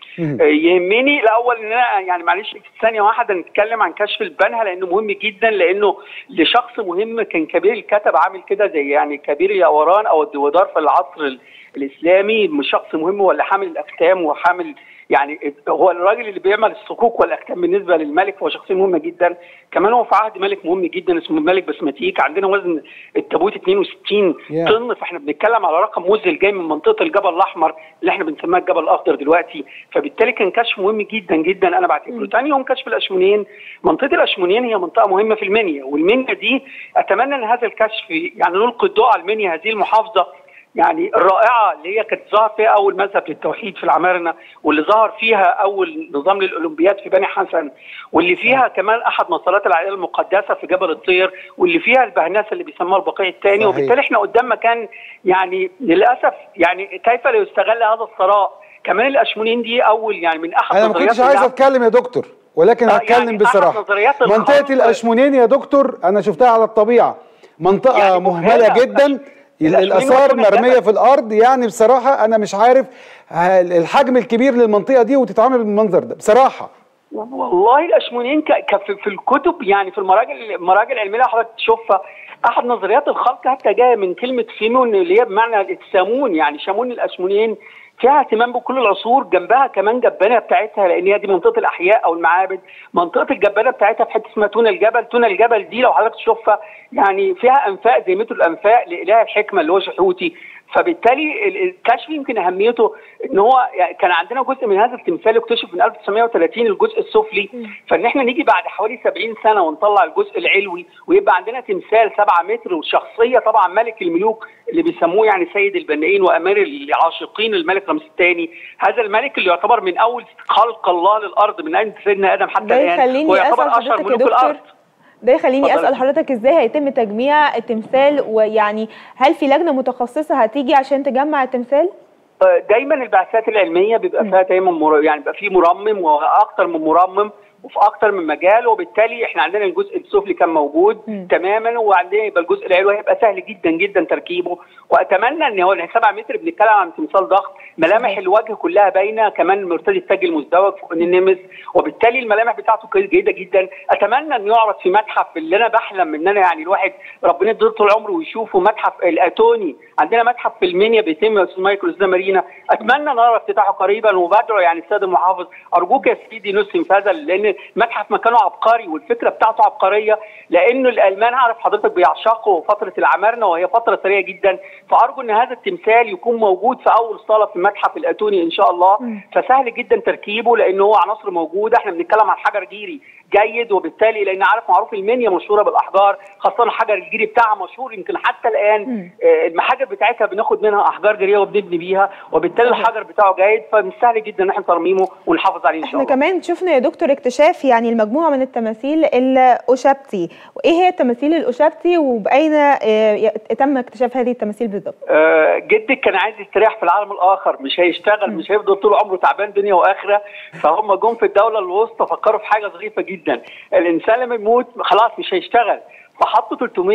يهمني الاول ان انا يعني معلش في ثانيه واحده نتكلم عن كشف البنها لانه مهم جدا، لانه لشخص مهم كان كبير الكتب عامل كده زي يعني كبير اليوران او الدودار في العصر الاسلامي، شخص مهم ولا حامل الاختام وحامل يعني هو الراجل اللي بيعمل الصكوك والاختام بالنسبه للملك، هو شخصيه مهمه جدا. كمان هو في عهد ملك مهم جدا اسمه الملك بسمتيك. عندنا وزن التابوت 62 طن، فاحنا بنتكلم على رقم مذهل جاي من منطقه الجبل الاحمر اللي احنا بنسميها الجبل الاخضر دلوقتي، فبالتالي كان كشف مهم جدا جدا انا بعتبره. ثاني يوم كشف الاشمونين. منطقه الاشمونين هي منطقه مهمه في المنيا، والمنيا دي اتمنى ان هذا الكشف يعني نلقي الضوء على المنيا، هذه المحافظه يعني الرائعه اللي هي كانت ظهر فيها اول مذهب للتوحيد في العمارنه، واللي ظهر فيها اول نظام للاولمبياد في بني حسن، واللي فيها كمان احد مصارات العائله المقدسه في جبل الطير، واللي فيها البهناسه اللي بيسموها البقيع الثاني. وبالتالي احنا قدام مكان يعني للاسف يعني كيف لا يستغل هذا الثراء. كمان الاشمونين دي اول يعني من احد انا ما كنتش عايز اتكلم يا دكتور، ولكن هتكلم يعني بصراحه. منطقه الاشمونين يا دكتور انا شفتها على الطبيعه، منطقه يعني مهمله جدا، الآثار مرمية في الأرض. يعني بصراحة أنا مش عارف الحجم الكبير للمنطقة دي وتتعامل بالمنظر ده بصراحة. والله الأشمونين في الكتب يعني في المراجع العلمية حضرتك تشوفها، أحد نظريات الخلق حتى جاية من كلمة فيمون اللي هي بمعنى السامون، يعني شامون الأشمونين فيها اهتمام بكل العصور. جنبها كمان جبانه بتاعتها لان هي دي منطقه الاحياء او المعابد، منطقه الجبانه بتاعتها في حته اسمها تونه الجبل. تونه الجبل دي لو حضرتك تشوفها يعني فيها انفاق زي متر الانفاق لاله الحكمه اللي هو شحوتي. فبالتالي الكشف يمكن اهميته ان هو يعني كان عندنا جزء من هذا التمثال اكتشف من 1930 الجزء السفلي، فان احنا نيجي بعد حوالي 70 سنه ونطلع الجزء العلوي ويبقى عندنا تمثال 7 متر وشخصيه طبعا ملك الملوك اللي بيسموه يعني سيد البنائين وامير العاشقين الملك رمسيس الثاني. هذا الملك اللي يعتبر من اول خلق الله للارض من ايام سيدنا ادم حتى الان، هو يعتبر اشهر ملوك الارض. ده يخليني اسال حضرتك ازاي هيتم تجميع التمثال، ويعني هل في لجنه متخصصه هتيجي عشان تجمع التمثال؟ دايما البعثات العلميه بيبقى فيها دايما يعني بيبقى في مرمم واكثر من مرمم وفي اكثر من مجال، وبالتالي احنا عندنا الجزء السفلي كان موجود تماما، وعندنا يبقى الجزء العلوي هيبقى سهل جدا جدا تركيبه. واتمنى ان هو 7 متر بنتكلم عن تمثال ضخم، ملامح الوجه كلها باينه، كمان مرتدي التاج المزدوج فوق النمس، وبالتالي الملامح بتاعته جيده جدا. اتمنى ان يعرض في متحف اللي انا بحلم ان انا يعني الواحد ربنا يديله طول عمره ويشوفه، متحف الاتوني. عندنا متحف في المنيا بيتم يا استاذ مايكل استاذ مارينا، اتمنى نرى افتتاحه قريبا، وبدعو يعني السيد المحافظ ارجوك يا سيدي نسهم في هذا، لان متحف مكانه عبقري والفكره بتاعته عبقريه، لانه الالمان عارف حضرتك بيعشقوا فتره العمارنه وهي فتره سريعه جدا. فارجو ان هذا التمثال يكون موجود في اول صاله في متحف الاتوني ان شاء الله، فسهل جدا تركيبه لانه هو عناصر موجوده. احنا بنتكلم عن حجر جيري جيد، وبالتالي لان عارف معروف المنيا مشهوره بالاحجار، خاصه الحجر الجيري بتاعها مشهور، يمكن حتى الان المحاجر بتاعتها بناخد منها احجار جيريه وبنبني بيها، وبالتالي الحجر بتاعه جيد، فمن سهل جدا ان احنا ترميمه ونحافظ عليه ان شاء الله. احنا كمان شفنا يا دكتور اكتشاف يعني المجموعه من التماثيل الاوشابتي، وايه هي التماثيل الاوشابتي وباين تم اكتشاف هذه التماثيل بالضبط؟ جدك كان عايز يستريح في العالم الاخر، مش هيشتغل، مش هيفضل طول عمره تعبان دنيا واخره، فهم جم في الدوله الوسطى فكروا في حاجه ظريفه جدا، الانسان لما يموت خلاص مش هيشتغل، فحطوا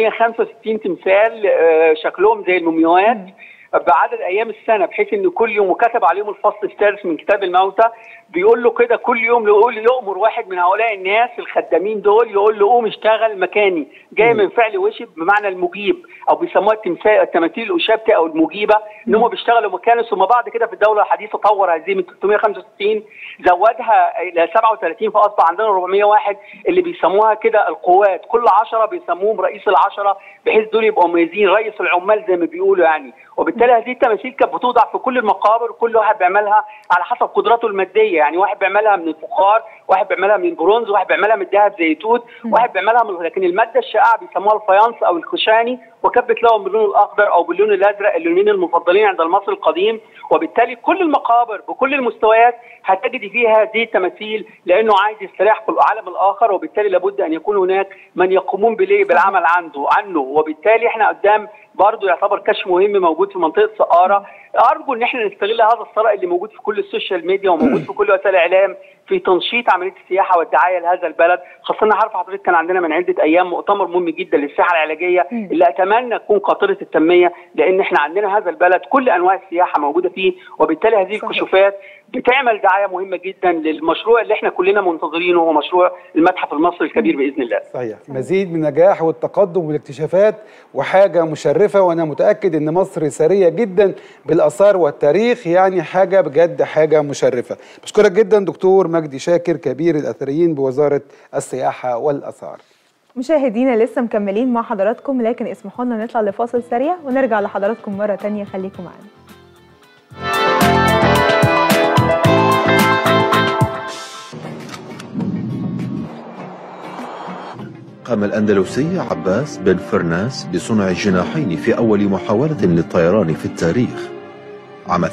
365 تمثال شكلهم زي المومياوات بعدد ايام السنه، بحيث ان كل يوم، وكتب عليهم الفصل الثالث من كتاب الموتى بيقول له كده كل يوم يؤمر واحد من هؤلاء الناس الخدامين دول يقول له قوم اشتغل مكاني، جاي من فعل وشب بمعنى المجيب، او بيسموها التماثيل الاوشابتي او المجيبه، ان هم بيشتغلوا مكانه. ثم بعد كده في الدوله الحديثه طور هذه من 365 زودها الى 37، فاصبح عندنا 401 اللي بيسموها كده القوات، كل 10 بيسموهم رئيس ال10، بحيث دول يبقوا مميزين، رئيس العمال زي ما بيقولوا يعني. وبالتالي هذه التماثيل كانت بتوضع في كل المقابر، كل واحد بيعملها على حسب قدراته الماديه، يعني واحد بيعملها من الفخار، واحد بيعملها من البرونز، واحد بيعملها من الذهب زي توت، واحد بيعملها من، لكن الماده الشائعه بيسموها الفايانس او الخشاني، وكبت لهم باللون الاخضر او باللون الازرق، اللونين المفضلين عند المصري القديم. وبالتالي كل المقابر بكل المستويات هتجد فيها هذه التماثيل، لانه عايز يستريح في العالم الاخر، وبالتالي لابد ان يكون هناك من يقومون بالعمل عنه. وبالتالي احنا قدام برضه يعتبر كشف مهم موجود في منطقه سقاره. ارجو ان احنا نستغل هذا الثراء اللي موجود في كل السوشيال ميديا وموجود في كل وسائل الاعلام في تنشيط عمليه السياحه والدعايه لهذا البلد، خاصه انا عارف حضرتك كان عندنا من عده ايام مؤتمر مهم جدا للسياحه العلاجيه اللي اتمنى تكون قاطره التنميه، لان احنا عندنا هذا البلد كل انواع السياحه موجوده فيه، وبالتالي هذه الكشوفات بتعمل دعايه مهمه جدا للمشروع اللي احنا كلنا منتظرينه، هو مشروع المتحف المصري الكبير باذن الله. صحيح، مزيد من النجاح والتقدم والاكتشافات وحاجه مشرفه، وانا متاكد ان مصر سريه جدا بالاثار والتاريخ، يعني حاجه بجد حاجه مشرفه. بشكرك جدا دكتور مجدي شاكر كبير الاثريين بوزاره السياحه والاثار. مشاهدينا لسه مكملين مع حضراتكم، لكن اسمحوا لنا نطلع لفاصل سريع ونرجع لحضراتكم مره ثانيه، خليكم معانا. قام الأندلسي عباس بن فرناس بصنع جناحين في أول محاولة للطيران في التاريخ عام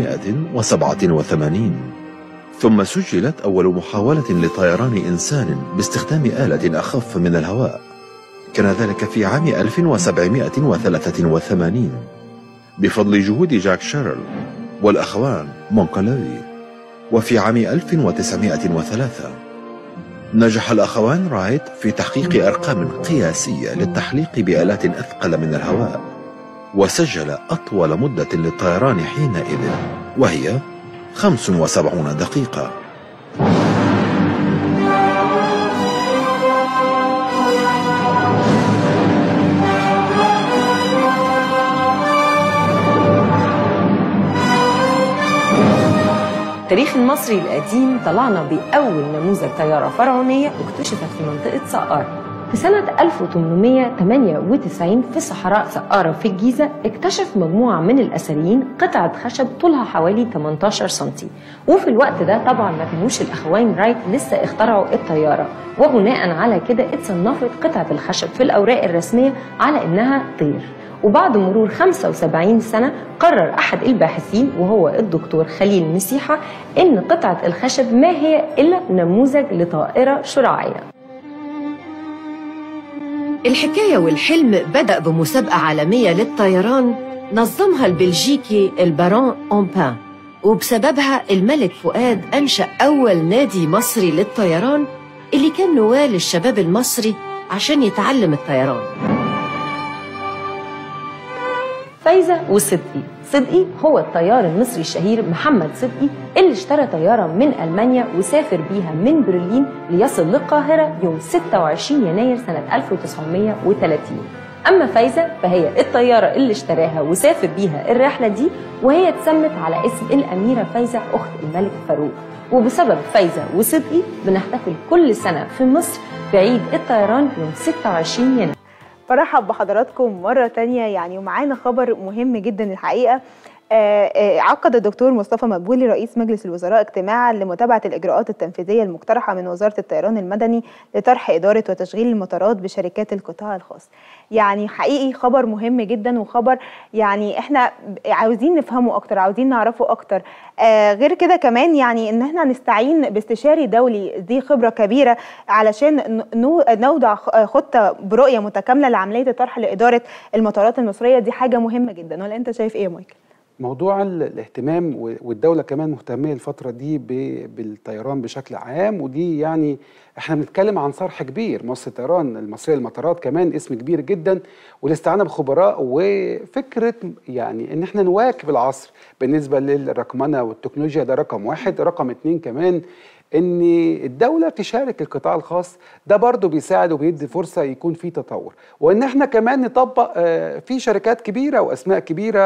887، ثم سجلت أول محاولة لطيران إنسان باستخدام آلة أخف من الهواء، كان ذلك في عام 1783 بفضل جهود جاك شيرل والأخوان مونكالوي. وفي عام 1903 نجح الأخوان رايت في تحقيق أرقام قياسية للتحليق بآلات أثقل من الهواء، وسجل أطول مدة للطيران حينئذ وهي 75 دقيقة. التاريخ المصري القديم طلعنا بأول نموذج طيارة فرعونية اكتشفت في منطقة سقارة في سنة 1898 في صحراء سقارة في الجيزة. اكتشف مجموعة من الأثريين قطعة خشب طولها حوالي 18 سنتي، وفي الوقت ده طبعا ما كانوش الأخوين رايت لسه اخترعوا الطيارة، وبناء على كده اتصنفت قطعة الخشب في الأوراق الرسمية على إنها طير. وبعد مرور 75 سنة قرر أحد الباحثين وهو الدكتور خليل مسيحة إن قطعة الخشب ما هي إلا نموذج لطائرة شراعية. الحكاية والحلم بدأ بمسابقة عالمية للطيران نظمها البلجيكي البارون أومبان، وبسببها الملك فؤاد أنشأ أول نادي مصري للطيران اللي كان نواة للشباب المصري عشان يتعلم الطيران. فايزة وصدقي. صدقي هو الطيار المصري الشهير محمد صدقي اللي اشترى طيارة من ألمانيا وسافر بيها من برلين ليصل للقاهرة يوم 26 يناير سنة 1930. أما فايزة فهي الطيارة اللي اشتراها وسافر بيها الرحلة دي، وهي اتسمت على اسم الأميرة فايزة أخت الملك فاروق. وبسبب فايزة وصدقي بنحتفل كل سنة في مصر بعيد الطيران يوم 26 يناير. برحب بحضراتكم مرة تانية يعني، ومعانا خبر مهم جدا الحقيقة. عقد الدكتور مصطفى مدبولي رئيس مجلس الوزراء اجتماعا لمتابعة الإجراءات التنفيذية المقترحة من وزارة الطيران المدني لطرح إدارة وتشغيل المطارات بشركات القطاع الخاص. يعني حقيقي خبر مهم جدا، وخبر يعني احنا عاوزين نفهمه أكتر، عاوزين نعرفه أكتر. غير كده كمان يعني إن احنا نستعين باستشاري دولي ذي خبرة كبيرة علشان نوضع خطة برؤية متكاملة لعملية الطرح لإدارة المطارات المصرية. دي حاجة مهمة جدا، ولا أنت شايف إيه يا مايكل؟ موضوع الاهتمام والدولة كمان مهتمية الفترة دي بالطيران بشكل عام، ودي يعني احنا بنتكلم عن صرح كبير. مؤسسة الطيران المصرية للمطارات كمان اسم كبير جدا، والاستعانة بخبراء وفكرة يعني ان احنا نواكب العصر بالنسبة للرقمنة والتكنولوجيا. ده رقم واحد. رقم اتنين كمان ان الدولة تشارك القطاع الخاص، ده برضو بيساعد وبيدي فرصة يكون في تطور، وان احنا كمان نطبق في شركات كبيرة واسماء كبيرة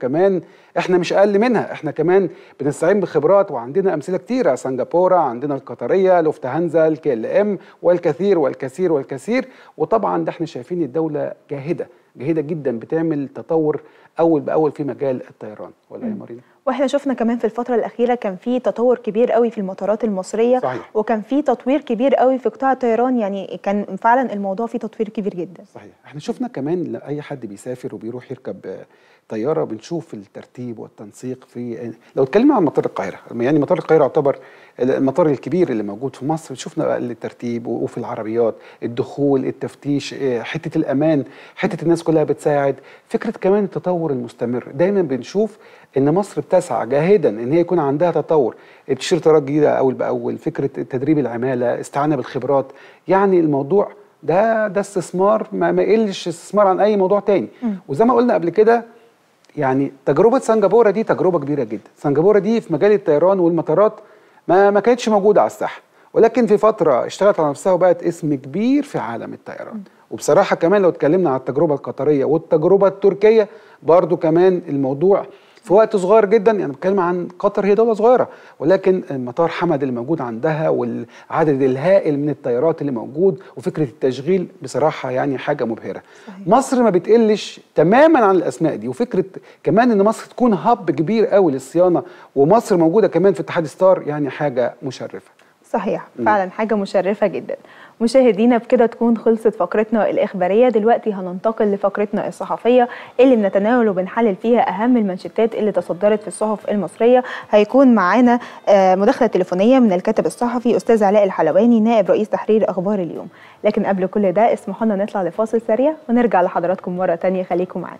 احنا مش اقل منها، احنا كمان بنستعين بخبرات وعندنا امثلة كتيرة، سنغافورة، عندنا القطرية، لوفتهانزا، الKLM والكثير والكثير والكثير. وطبعا ده احنا شايفين الدولة جاهدة جدا بتعمل تطور اول باول في مجال الطيران، ولا يا مارينا؟ واحنا شفنا كمان في الفترة الأخيرة كان في تطور كبير قوي في المطارات المصرية. صحيح. وكان في تطوير كبير قوي في قطاع الطيران، يعني كان فعلا الموضوع فيه تطوير كبير جدا. صحيح. احنا شفنا كمان أي حد بيسافر وبيروح يركب طيارة بنشوف الترتيب والتنسيق في، لو اتكلمنا عن مطار القاهرة، يعني مطار القاهرة يعتبر المطار الكبير اللي موجود في مصر. شفنا الترتيب وفي العربيات، الدخول، التفتيش، حتة الأمان، حتة الناس كلها بتساعد، فكرة كمان التطور المستمر. دايما بنشوف ان مصر بتسعى جاهدا ان هي يكون عندها تطور، بتشتري طيارات جديده اول باول، فكره تدريب العماله، استعانه بالخبرات. يعني الموضوع ده استثمار ما يقلش استثمار عن اي موضوع تاني. وزي ما قلنا قبل كده يعني تجربه سنغافوره دي تجربه كبيره جدا. سنغافوره دي في مجال الطيران والمطارات ما كانتش موجوده على الساحه، ولكن في فتره اشتغلت على نفسها وبقت اسم كبير في عالم الطيران. وبصراحه كمان لو اتكلمنا على التجربه القطريه والتجربه التركيه برضو كمان الموضوع في وقت صغير جدا. يعني بتكلم عن قطر، هي دولة صغيرة، ولكن مطار حمد اللي موجود عندها والعدد الهائل من الطيارات اللي موجود وفكرة التشغيل بصراحة يعني حاجة مبهرة. صحيح. مصر ما بتقلش تماما عن الأسماء دي، وفكرة كمان إن مصر تكون هب كبير قوي للصيانة، ومصر موجودة كمان في اتحاد ستار، يعني حاجة مشرفة. صحيح، فعلا حاجة مشرفة جدا. مشاهدينا بكده تكون خلصت فقرتنا الإخبارية. دلوقتي هننتقل لفقرتنا الصحفية اللي بنتناول وبنحلل فيها أهم المانشيتات اللي تصدرت في الصحف المصرية. هيكون معانا مداخلة تليفونية من الكاتب الصحفي أستاذ علاء الحلواني نائب رئيس تحرير أخبار اليوم. لكن قبل كل ده اسمحوا لنا نطلع لفاصل سريع ونرجع لحضراتكم مرة تانية. خليكم معانا.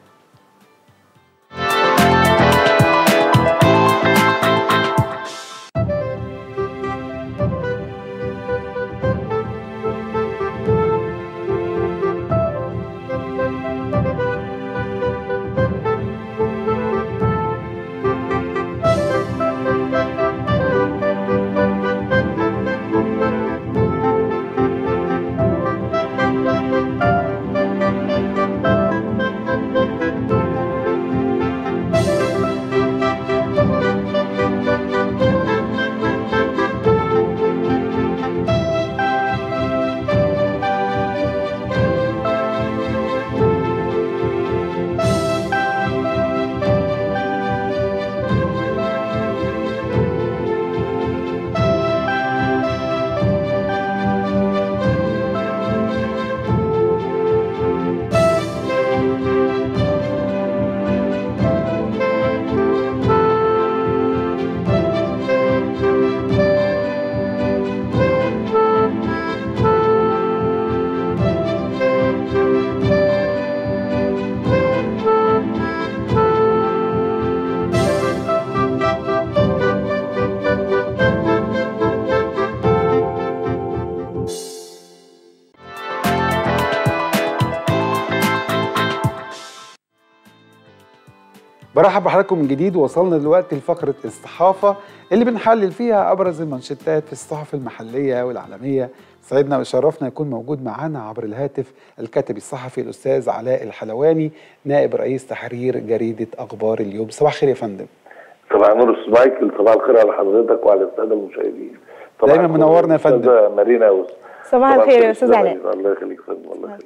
برحب بحضراتكم من جديد. وصلنا دلوقتي لفقرة الصحافة اللي بنحلل فيها أبرز المانشيتات في الصحف المحلية والعالمية. سعدنا وشرفنا يكون موجود معانا عبر الهاتف الكاتب الصحفي الأستاذ علاء الحلواني نائب رئيس تحرير جريدة أخبار اليوم. صباح الخير يا فندم. صباح النور أستاذ مايكل، صباح الخير على حضرتك وعلى السادة المشاهدين. دايما منورنا يا فندم. مارينا صباح الخير يا أستاذ علاء. الله يخليك فندم، الله يخليك.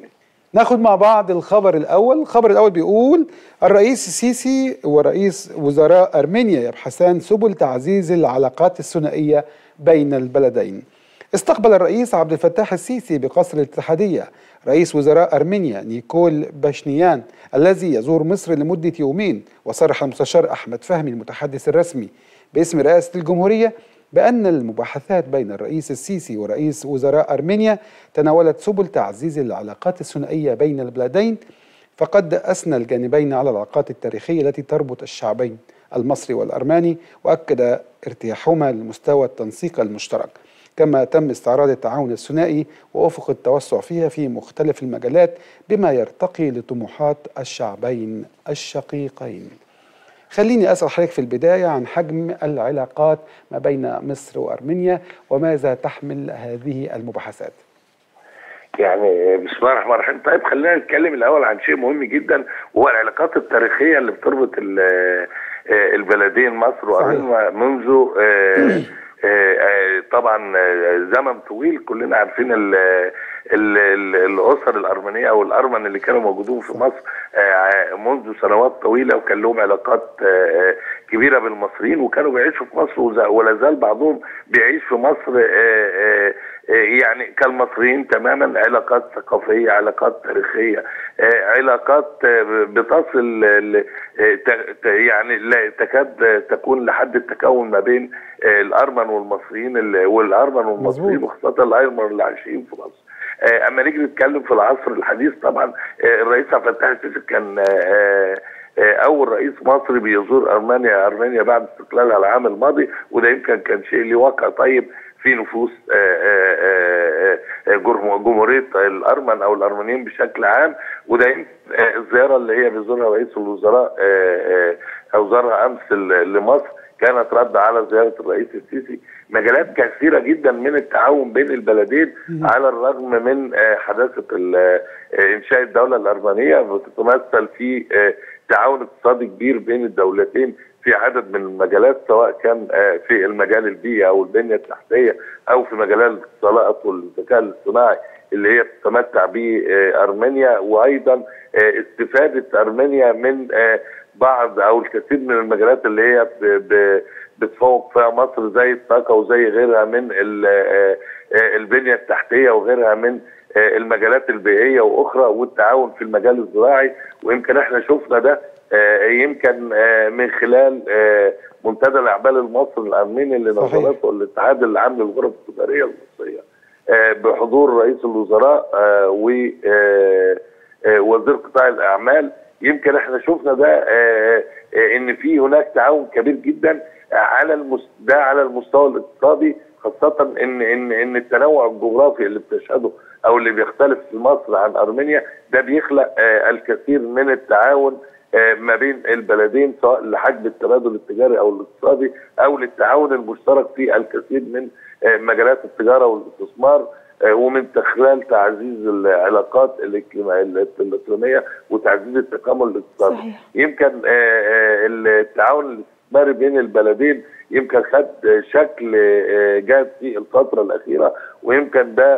ناخد مع بعض الخبر الأول بيقول الرئيس السيسي ورئيس وزراء أرمينيا يبحثان سبل تعزيز العلاقات الثنائية بين البلدين. استقبل الرئيس عبد الفتاح السيسي بقصر الاتحادية رئيس وزراء أرمينيا نيكول باشنيان الذي يزور مصر لمدة يومين. وصرح المستشار أحمد فهمي المتحدث الرسمي باسم رئاسة الجمهورية بأن المباحثات بين الرئيس السيسي ورئيس وزراء أرمينيا تناولت سبل تعزيز العلاقات الثنائية بين البلدين، فقد أثنى الجانبين على العلاقات التاريخية التي تربط الشعبين المصري والأرماني، وأكد ارتياحهما لمستوى التنسيق المشترك. كما تم استعراض التعاون الثنائي وأفق التوسع فيها في مختلف المجالات بما يرتقي لطموحات الشعبين الشقيقين. خليني أسأل حضرتك في البداية عن حجم العلاقات ما بين مصر وأرمينيا وماذا تحمل هذه المباحثات؟ يعني بسم الله الرحمن الرحيم. طيب خلينا نتكلم الأول عن شيء مهم جدا وهو العلاقات التاريخية اللي بتربط البلدين مصر وأرمينيا منذ طبعا زمن طويل. كلنا عارفين الأسر الأرمنية أو الأرمن اللي كانوا موجودين في مصر منذ سنوات طويلة، وكان لهم علاقات كبيرة بالمصريين وكانوا بيعيشوا في مصر، ولا زال بعضهم بيعيش في مصر يعني كالمصريين تماما. علاقات ثقافية، علاقات تاريخية، علاقات بتصل يعني لا تكاد تكون لحد التكون ما بين الأرمن والمصريين والمصريين وخاصة الأرمن اللي عايشين في مصر. اما نيجي نتكلم في العصر الحديث، طبعا الرئيس عبد الفتاح السيسي كان اول رئيس مصري بيزور ارمينيا بعد استقلالها العام الماضي، وده يمكن كان شيء له واقع طيب في نفوس جمهوريه الارمن او الارمنيين بشكل عام. وده الزياره اللي هي بيزورها رئيس الوزراء او زارها امس لمصر كانت رد على زياره الرئيس السيسي. مجالات كثيره جدا من التعاون بين البلدين على الرغم من حداثه انشاء الدوله الارمنيه، بتتمثل في تعاون اقتصادي كبير بين الدولتين في عدد من المجالات، سواء كان في المجال البيئي او البنيه التحتيه او في مجال الاتصالات والذكاء الاصطناعي اللي هي تتمتع به ارمينيا، وايضا استفاده ارمينيا من بعض او الكثير من المجالات اللي هي بتفوق فيها مصر زي الطاقه وزي غيرها من البنيه التحتيه وغيرها من المجالات البيئيه واخرى، والتعاون في المجال الزراعي. ويمكن احنا شفنا ده يمكن من خلال منتدى الاعمال المصري الارميني اللي نظمته الاتحاد العام للغرف التجاريه المصريه بحضور رئيس الوزراء ووزير قطاع الاعمال. يمكن احنا شفنا ده ان في هناك تعاون كبير جدا على المستوى الاقتصادي، خاصه ان التنوع الجغرافي اللي بتشهده او اللي بيختلف في مصر عن ارمينيا ده بيخلق الكثير من التعاون ما بين البلدين، سواء لحجم التبادل التجاري او الاقتصادي او للتعاون المشترك في الكثير من مجالات التجاره والاستثمار، ومن خلال تعزيز العلاقات الاقليميه وتعزيز التكامل الاقتصادي. صحيح. يمكن التعاون الاستثماري بين البلدين يمكن خد شكل جاد في الفتره الاخيره، ويمكن ده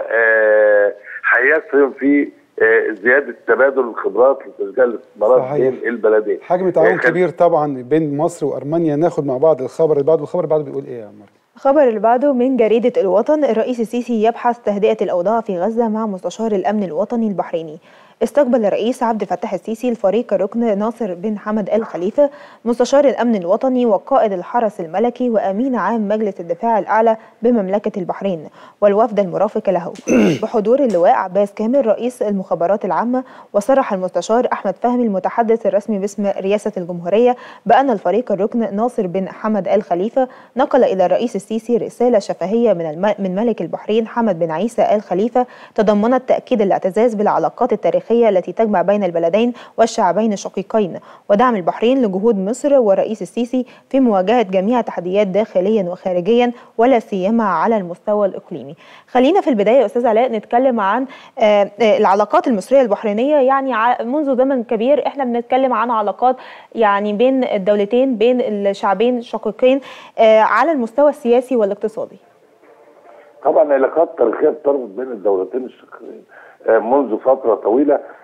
هيسهم في زياده تبادل الخبرات وتشجيع الاستثمارات بين البلدين. حجم تعاون كبير طبعا بين مصر وارمينيا. ناخد مع بعض الخبر اللي بعده. الخبر اللي بعده بيقول ايه يا عمر؟ الخبر اللي بعده من جريدة الوطن. الرئيس السيسي يبحث تهدئة الأوضاع في غزة مع مستشار الأمن الوطني البحريني. استقبل الرئيس عبد الفتاح السيسي الفريق الركن ناصر بن حمد آل خليفة مستشار الأمن الوطني وقائد الحرس الملكي وأمين عام مجلس الدفاع الأعلى بمملكة البحرين والوفد المرافق له بحضور اللواء عباس كامل رئيس المخابرات العامة. وصرح المستشار أحمد فهمي المتحدث الرسمي باسم رئاسة الجمهورية بأن الفريق الركن ناصر بن حمد آل خليفة نقل إلى الرئيس السيسي رسالة شفهية من ملك البحرين حمد بن عيسى آل خليفة تضمنت تأكيد الاعتزاز بالعلاقات التاريخية التي تجمع بين البلدين والشعبين الشقيقين ودعم البحرين لجهود مصر والرئيس السيسي في مواجهة جميع التحديات داخليا وخارجيا ولا سيما على المستوى الإقليمي. خلينا في البداية أستاذ علاء نتكلم عن العلاقات المصرية البحرينية. يعني منذ زمن كبير احنا بنتكلم عن علاقات يعني بين الدولتين بين الشعبين الشقيقين على المستوى السياسي والاقتصادي. طبعا علاقات تاريخية بتربط بين الدولتين الشقيقين منذ فترة طويلة.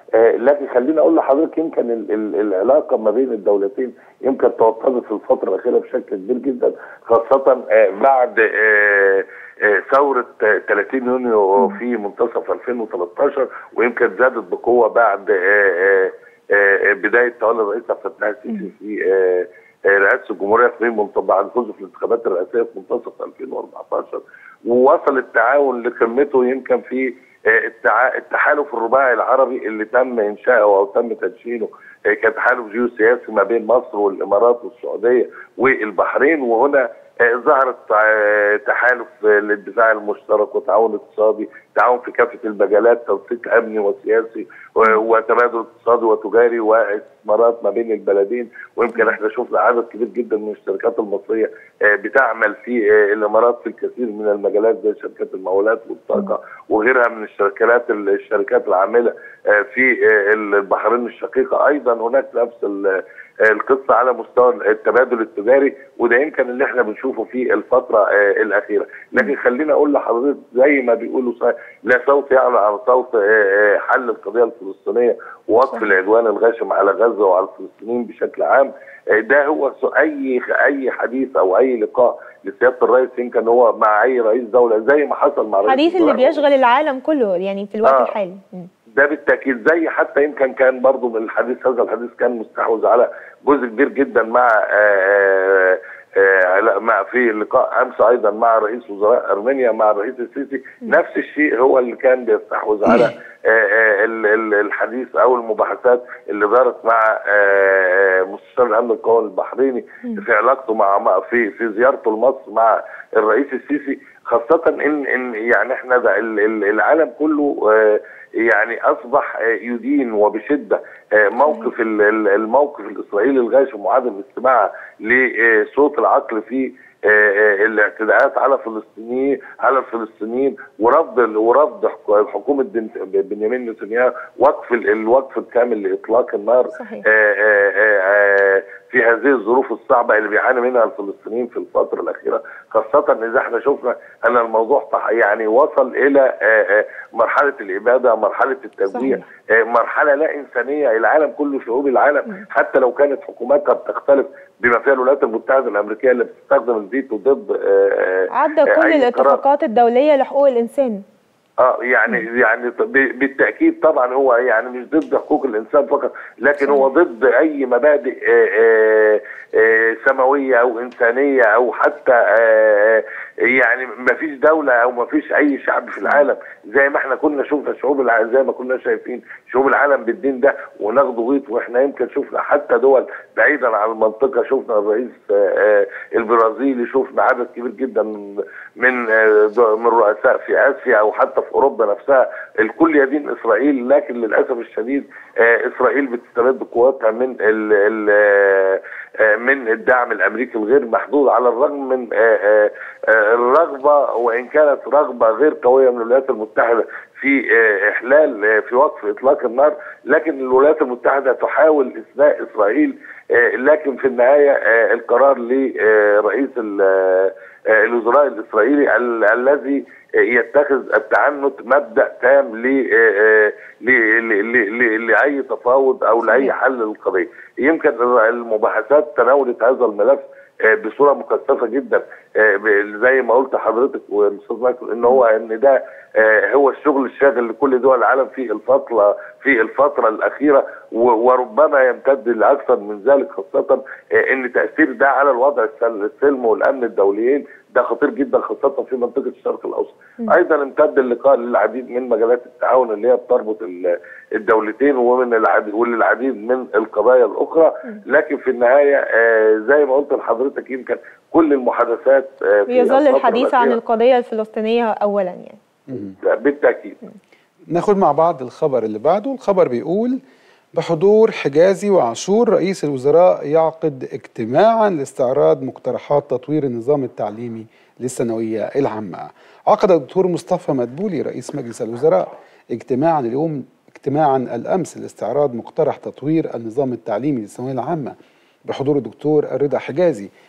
لكن خليني اقول لحضرتك يمكن العلاقه ما بين الدولتين يمكن توطدت في الفتره الاخيره بشكل كبير جدا، خاصه بعد ثوره 30 يونيو في منتصف 2013، ويمكن زادت بقوه بعد بدايه تولي الرئيس عبد الفتاح السيسي في رئاسه الجمهوريه بعد فوزه في الانتخابات الرئاسيه في منتصف 2014، ووصل التعاون لقمته يمكن في التحالف الرباعي العربي اللي تم انشائه او تم تدشينه كتحالف جيوسياسي ما بين مصر والامارات والسعوديه والبحرين. وهنا ظهرت تحالف للدفاع المشترك وتعاون اقتصادي، تعاون في كافه المجالات، تنسيق امني وسياسي وتبادل اقتصادي وتجاري واستثمارات ما بين البلدين. ويمكن احنا شفنا عدد كبير جدا من الشركات المصريه بتعمل في الامارات في الكثير من المجالات زي شركات المقاولات والطاقه وغيرها من الشركات العامله في البحرين الشقيقه. ايضا هناك نفس القصه على مستوى التبادل التجاري، وده يمكن اللي احنا بنشوفه في الفتره الاخيره. لكن خلينا اقول لحضرتك زي ما بيقولوا لا صوت يعلى على صوت حل القضيه الفلسطينيه ووقف العدوان الغاشم على غزه وعلى الفلسطينيين بشكل عام. ده هو اي حديث او اي لقاء لسياده الرئيس يمكن هو مع اي رئيس دوله زي ما حصل مع رئيس الحديث اللي بيشغل العالم كله يعني في الوقت الحالي. ده بالتاكيد زي حتى يمكن كان برضه من هذا الحديث كان مستحوذ على جزء كبير جدا مع في اللقاء امس ايضا مع رئيس وزراء ارمينيا مع الرئيس السيسي. نفس الشيء هو اللي كان بيستحوذ على الحديث او المباحثات اللي دارت مع مستشار الامن القومي البحريني في علاقته مع في زيارته لمصر مع الرئيس السيسي، خاصه ان يعني احنا العالم كله يعني اصبح يدين وبشده الموقف الاسرائيلي الغاشم وعدم الاستماع لصوت العقل في الاعتداءات على الفلسطينيين ورفض حكومه بنيامين نتنياهو الوقف الكامل لاطلاق النار في هذه الظروف الصعبه اللي بيعاني منها الفلسطينيين في الفتره الاخيره، خاصه اذا احنا شفنا ان الموضوع يعني وصل الى مرحله الاباده، مرحله التجويع، مرحله لا انسانيه. العالم كله، شعوب العالم حتى لو كانت حكوماتها بتختلف بما فيها الولايات المتحده الامريكيه اللي بتستخدم الفيتو ضد عدى كل الاتفاقات الدوليه لحقوق الانسان. يعني بالتاكيد طبعا هو يعني مش ضد حقوق الانسان فقط، لكن هو ضد اي مبادئ سماويه او انسانيه او حتى يعني ما فيش دوله او ما فيش اي شعب في العالم زي ما احنا كنا شفنا شعوب العالم، زي ما كنا شايفين شعوب العالم بالدين ده وناخده غيط. واحنا يمكن شفنا حتى دول بعيدا عن المنطقه، شفنا الرئيس البرازيلي، شفنا عدد كبير جدا من رؤساء في اسيا او حتى في اوروبا نفسها الكل يدين اسرائيل. لكن للاسف الشديد اسرائيل بتستمد قواتها من الدعم الامريكي الغير محدود، على الرغم من الرغبه، وان كانت رغبه غير قويه من الولايات المتحده في في وقف اطلاق النار. لكن الولايات المتحده تحاول اثناء اسرائيل، لكن في النهايه القرار لرئيس الوزراء الاسرائيلي الذي يتخذ التعنت مبدأ تام لأي تفاوض أو لأي حل للقضية. يمكن المباحثات تناولت هذا الملف بصورة مكثفة جدا، زي ما قلت حضرتك والأستاذ مايكل إن ده هو الشغل الشاغل لكل دول العالم في الفترة الأخيرة، وربما يمتد لأكثر من ذلك، خاصة إن تأثير ده على الوضع السلم والأمن الدوليين ده خطير جدا، خاصة في منطقة الشرق الأوسط. أيضا امتد اللقاء للعديد من مجالات التعاون اللي هي بتربط الدولتين وللعديد من القضايا الأخرى. لكن في النهاية زي ما قلت لحضرتك يمكن كل المحادثات يظل الحديث عن القضية الفلسطينية أولا يعني. بالتأكيد. ناخد مع بعض الخبر اللي بعده. الخبر بيقول: بحضور حجازي وعاشور رئيس الوزراء يعقد اجتماعا لاستعراض مقترحات تطوير النظام التعليمي للثانوية العامة. عقد الدكتور مصطفى مدبولي رئيس مجلس الوزراء اجتماعا الأمس لاستعراض مقترح تطوير النظام التعليمي للثانوية العامة بحضور الدكتور رضا حجازي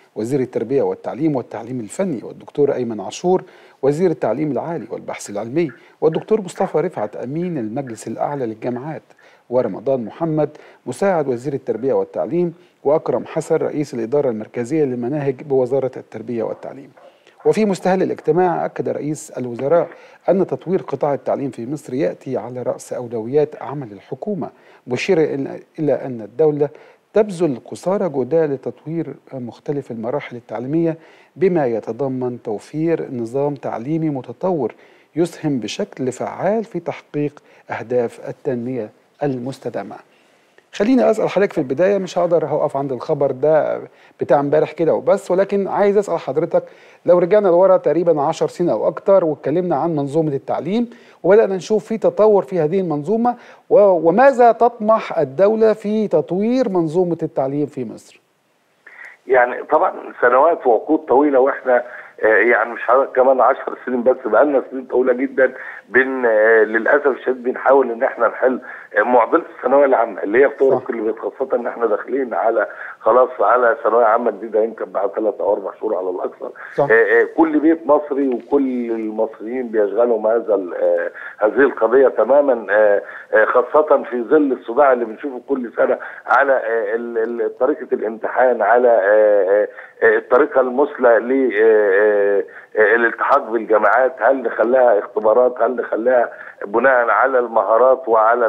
وزير التربية والتعليم والتعليم الفني، والدكتور أيمن عاشور وزير التعليم العالي والبحث العلمي، والدكتور مصطفى رفعت أمين المجلس الأعلى للجامعات، ورمضان محمد مساعد وزير التربية والتعليم، وأكرم حسن رئيس الإدارة المركزية للمناهج بوزارة التربية والتعليم. وفي مستهل الاجتماع أكد رئيس الوزراء أن تطوير قطاع التعليم في مصر يأتي على رأس أولويات عمل الحكومة، مشيرا إلى أن الدولة تبذل قصارى جهدها لتطوير مختلف المراحل التعليمية بما يتضمن توفير نظام تعليمي متطور يسهم بشكل فعال في تحقيق أهداف التنمية المستدامة. خليني أسأل حضرتك في البداية، مش هقدر هقف عند الخبر ده بتاع امبارح كده وبس، ولكن عايز أسأل حضرتك لو رجعنا لورا تقريبا 10 سنين أو أكتر واتكلمنا عن منظومة التعليم وبدأنا نشوف في تطور في هذه المنظومة، وماذا تطمح الدولة في تطوير منظومة التعليم في مصر؟ يعني طبعا سنوات وعقود طويلة، واحنا يعني مش حضرتك كمان 10 سنين بس، بقالنا سنين طويله جدا للاسف الشديد بنحاول ان احنا نحل معضله الثانويه العامه اللي هي بتورط كل بيت، خاصه ان احنا داخلين على خلاص على ثانويه عامه جديده يمكن بعد 3 أو 4 شهور على الاكثر. كل بيت مصري وكل المصريين بيشغلهم هذه القضيه تماما، خاصه في ظل الصداع اللي بنشوفه كل سنه على طريقه الامتحان، على الطريقه المثلى للالتحاق بالجامعات. هل نخليها اختبارات؟ هل نخليها بناء على المهارات وعلى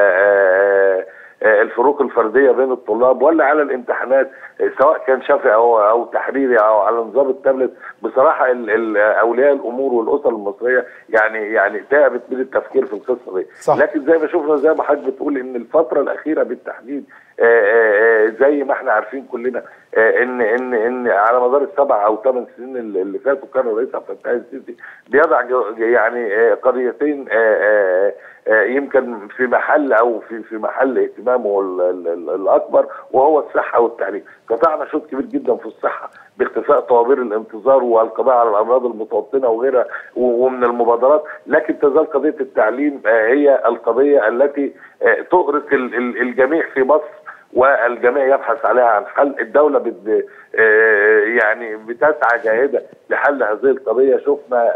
الفروق الفرديه بين الطلاب، ولا على الامتحانات سواء كان شفوي او تحريري او على نظام التابلت؟ بصراحه اولياء الامور والاسر المصريه يعني تعبت من التفكير في القصه دي. لكن زي ما شفنا، زي ما حضرتك بتقول، ان الفتره الاخيره بالتحديد زي ما احنا عارفين كلنا ان على مدار ال7 أو 8 سنين اللي فاتوا كان الرئيس عبد الفتاح السيسي بيضع يعني قضيتين يمكن في محل او في محل اهتمامه الاكبر، وهو الصحه والتعليم. قطعنا شوط كبير جدا في الصحه باختفاء طوابير الانتظار والقضاء على الامراض المتوطنه وغيرها ومن المبادرات، لكن تزال قضيه التعليم هي القضيه التي تؤرق الجميع في مصر، والجميع يبحث عليها عن حل. الدولة يعني بتسعى جاهدة لحل هذه القضية. شفنا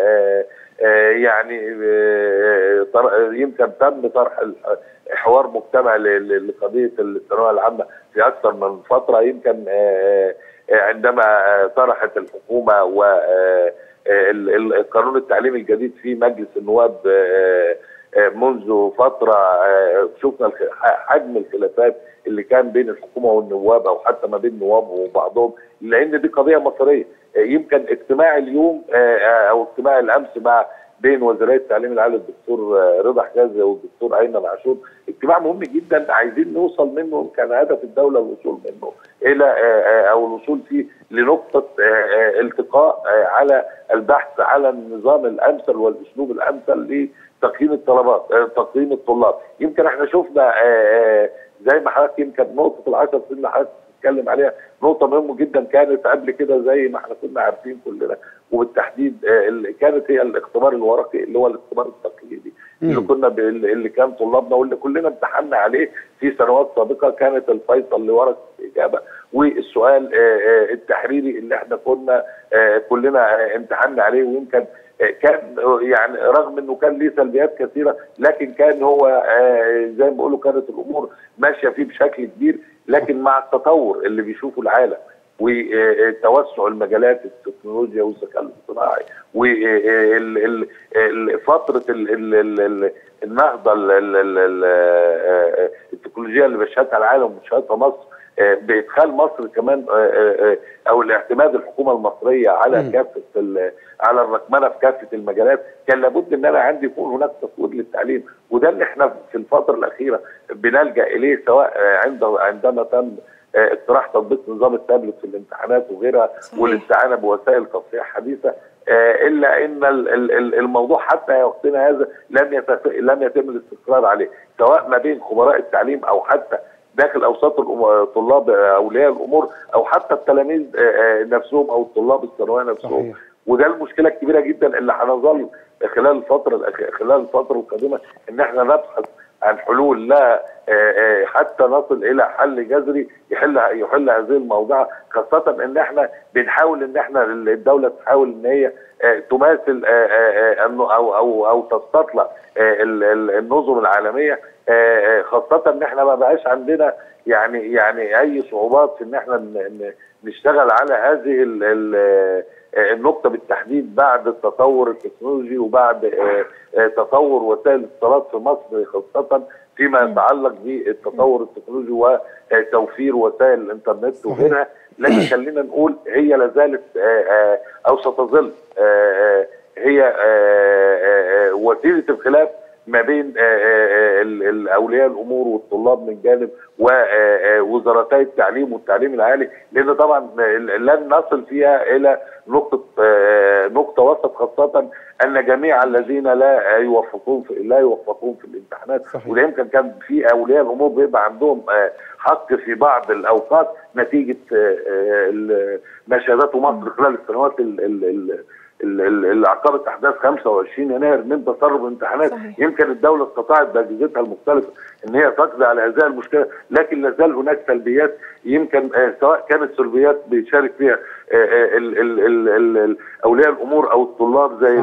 يعني يمكن تم طرح حوار مجتمع لقضية الثانوية العامة في أكثر من فترة، يمكن عندما طرحت الحكومة والقانون التعليم الجديد في مجلس النواب منذ فترة، شفنا حجم الخلافات اللي كان بين الحكومة والنواب أو حتى ما بين النواب وبعضهم، لأن دي قضية مصرية. يمكن اجتماع اليوم أو اجتماع الأمس بين وزيري التعليم العالي الدكتور رضا حجازي والدكتور أيمن عاشور اجتماع مهم جدا، عايزين نوصل منه، كان هدف الدولة الوصول منه إلى أو الوصول فيه لنقطة التقاء على البحث على النظام الأمثل والأسلوب الأمثل لتقييم تقييم الطلاب. يمكن احنا شفنا زي ما حضرتك يمكن نقطة ال10 سنين اللي حضرتك بتتكلم عليها نقطة مهمة جدا كانت قبل كده زي ما احنا كنا عارفين كلنا، وبالتحديد كانت هي الاختبار الورقي اللي هو الاختبار التقليدي اللي كان طلابنا واللي كلنا امتحنا عليه في سنوات سابقة، كانت الفيصل لورقة الإجابة والسؤال التحريري اللي احنا كنا كلنا امتحنا عليه. ويمكن كان يعني رغم انه كان ليه سلبيات كثيره، لكن كان هو زي ما بيقولوا كانت الامور ماشيه فيه بشكل كبير. لكن مع التطور اللي بيشوفه العالم وتوسع المجالات التكنولوجيا والذكاء الاصطناعي وفتره النهضه التكنولوجيه اللي بيشهدها العالم وبيشهدها مصر، بادخال مصر كمان او الاعتماد الحكومه المصريه على كافه على الرقمنه في كافه المجالات، كان لابد ان انا عندي يكون هناك تطوير للتعليم. وده اللي احنا في الفتره الاخيره بنلجا اليه، سواء عندما تم اقتراح تطبيق نظام التابلت في الامتحانات وغيرها والاستعانه بوسائل تصحيح حديثه، الا ان الموضوع حتى وقتنا هذا لم يتم الاستقرار عليه، سواء ما بين خبراء التعليم او حتى داخل اوساط الطلاب اولياء الامور او حتى التلاميذ نفسهم او الطلاب الثانويه نفسهم. وده المشكله الكبيره جدا اللي هنظل خلال الفتره القادمه ان احنا نبحث عن حلول لا حتى نصل الى حل جذري يحل هذه الموضوع، خاصه ان احنا بنحاول ان احنا الدوله تحاول ان هي تماثل او تستطلع النظم العالميه، خاصه ان احنا ما بقاش عندنا يعني اي صعوبات في ان احنا نشتغل على هذه النقطه بالتحديد بعد التطور التكنولوجي وبعد تطور وسائل الاتصالات في مصر، خاصه فيما يتعلق بالتطور التكنولوجي وتوفير وسائل الانترنت وغيرها. لكن خلينا نقول هي لازالت او ستظل هي وسيله الخلاف ما بين اولياء الامور والطلاب من جانب ووزارتي التعليم والتعليم العالي، لان طبعا لن نصل فيها الى نقطه وسط، خاصه ان جميع الذين لا يوفقون في الامتحانات، وده يمكن كان في اولياء الامور بيبقى عندهم حق في بعض الاوقات نتيجه ما شهدته مصر خلال السنوات اللي عقبت احداث 25 يناير من تسرب الامتحانات. يمكن الدوله استطاعت باجهزتها المختلفه ان هي تقضي على هذه المشكله، لكن لا زال هناك سلبيات، يمكن سواء كانت سلبيات بيشارك فيها اولياء الامور او الطلاب زي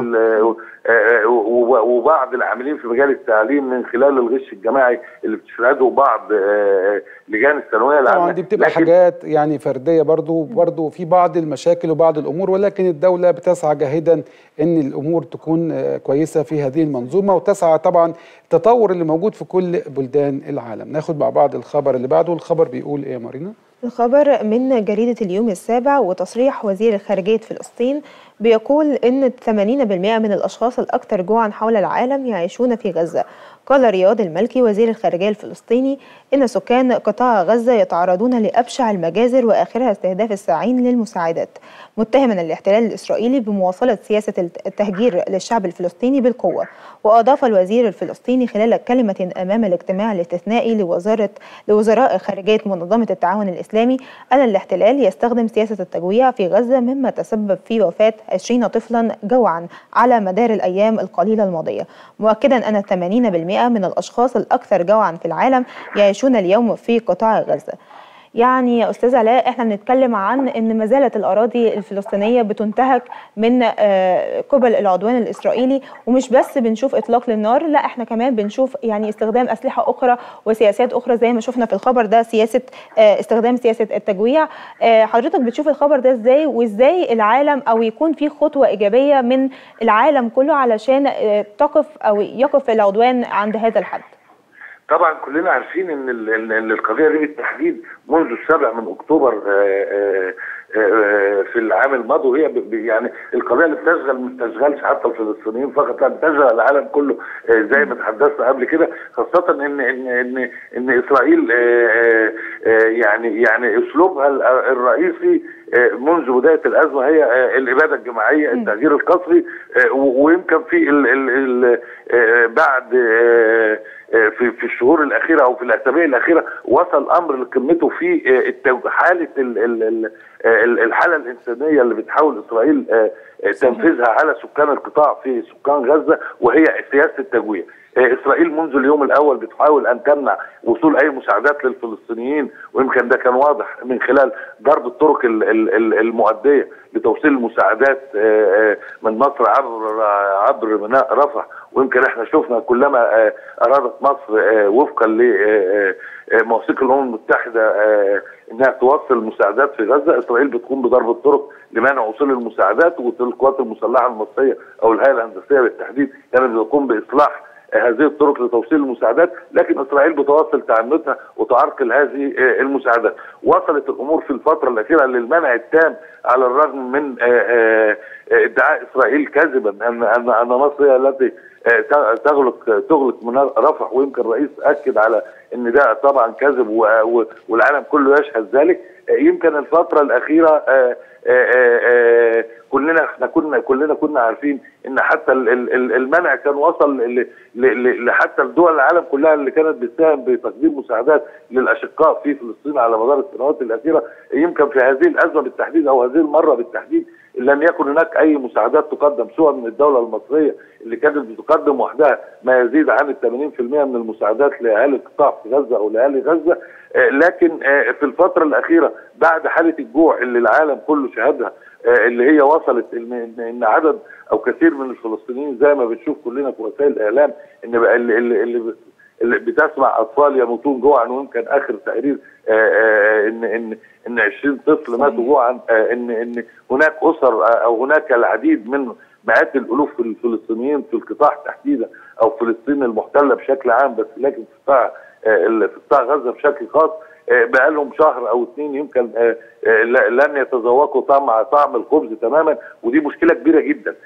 وبعض العاملين في مجال التعليم من خلال الغش الجماعي اللي بتشهده بعض لجان الثانويه العامه. طبعا دي بتبقى حاجات يعني فرديه برضو في بعض المشاكل وبعض الامور، ولكن الدوله بتسعى جاهدا ان الامور تكون كويسه في هذه المنظومه، وتسعى طبعا التطور اللي موجود في كل بلدان العالم. ناخد مع بعض الخبر اللي بعده. الخبر بيقول ايه يا مارينا؟ الخبر من جريدة اليوم السابع، وتصريح وزير خارجية فلسطين بيقول إن 80% من الأشخاص الأكثر جوعا حول العالم يعيشون في غزة. قال رياض المالكي وزير الخارجية الفلسطيني إن سكان قطاع غزة يتعرضون لأبشع المجازر وآخرها استهداف الساعين للمساعدات، متهما الاحتلال الإسرائيلي بمواصلة سياسة التهجير للشعب الفلسطيني بالقوة. وأضاف الوزير الفلسطيني خلال كلمة أمام الاجتماع الاستثنائي لوزراء خارجية منظمة التعاون الإسلامي أن الاحتلال يستخدم سياسة التجويع في غزة، مما تسبب في وفاة 20 طفلا جوعا على مدار الأيام القليلة الماضية، مؤكدا أن 80% من الأشخاص الأكثر جوعا في العالم يعيشون اليوم في قطاع غزة. يعني يا أستاذ علاء احنا بنتكلم عن ان ما زالت الأراضي الفلسطينية بتنتهك من قبل العدوان الإسرائيلي، ومش بس بنشوف إطلاق للنار، لا احنا كمان بنشوف يعني استخدام أسلحة أخرى وسياسات أخرى زي ما شفنا في الخبر ده، سياسة استخدام سياسة التجويع. حضرتك بتشوف الخبر ده ازاي، وازاي العالم او يكون في خطوة إيجابية من العالم كله علشان يقف العدوان عند هذا الحد؟ طبعا كلنا عارفين ان القضيه دي بالتحديد منذ 7 أكتوبر في العام الماضي، وهي يعني القضيه اللي بتشغل مش تشغلش حتى الفلسطينيين فقط، لا بتشغل العالم كله زي ما تحدثنا قبل كده، خاصه ان اسرائيل يعني اسلوبها الرئيسي منذ بدايه الازمه هي الاباده الجماعيه، التهجير القسري، ويمكن في بعد في الشهور الاخيره او في الاسابيع الاخيره وصل الامر لقمته في حاله الحاله الانسانيه اللي بتحاول اسرائيل تنفيذها على سكان القطاع في سكان غزه، وهي سياسه التجويع. اسرائيل منذ اليوم الاول بتحاول ان تمنع وصول اي مساعدات للفلسطينيين، ويمكن ده كان واضح من خلال ضرب الطرق المؤديه لتوصيل المساعدات من مصر عبر ميناء رفح. ويمكن احنا شفنا كلما ارادت مصر وفقا لمواثيق الامم المتحده انها توصل مساعدات في غزه، اسرائيل بتقوم بضرب الطرق لمنع وصول المساعدات، والقوات المسلحه المصريه او الهيئه الهندسيه بالتحديد كانت بتقوم باصلاح هذه الطرق لتوصيل المساعدات، لكن اسرائيل بتواصل تعنتها وتعرقل هذه المساعدات. وصلت الامور في الفتره الاخيره للمنع التام على الرغم من ادعاء اسرائيل كذبا ان مصر هي التي تغلق منار رفح، ويمكن الرئيس اكد على ان ده طبعا كذب والعالم كله يشهد ذلك. يمكن الفتره الاخيره كلنا احنا كلنا كنا عارفين ان حتى المنع كان وصل لحتى الدول العالم كلها اللي كانت بتساهم بتقديم مساعدات للاشقاء في فلسطين على مدار السنوات الاخيره. يمكن في هذه الازمه بالتحديد او هذه المره بالتحديد لم يكن هناك اي مساعدات تقدم سواء من الدوله المصريه اللي كانت بتقدم وحدها ما يزيد عن 80% من المساعدات لاهالي القطاع في غزه او لاهالي غزه، لكن في الفتره الاخيره بعد حاله الجوع اللي العالم كله شهدها، اللي هي وصلت ان عدد او كثير من الفلسطينيين زي ما بنشوف كلنا في وسائل الاعلام ان بقى اللي بتسمع اطفال يموتون جوعا، ويمكن اخر تقرير ان 20 طفل ماتوا جوعا، ان هناك اسر او هناك العديد من مئات الالوف في الفلسطينيين في القطاع تحديدا او فلسطين المحتله بشكل عام، بس لكن في قطاع غزه بشكل خاص بقى لهم شهر او 2 يمكن لن يتذوقوا طعم الخبز تماما، ودي مشكله كبيره جدا.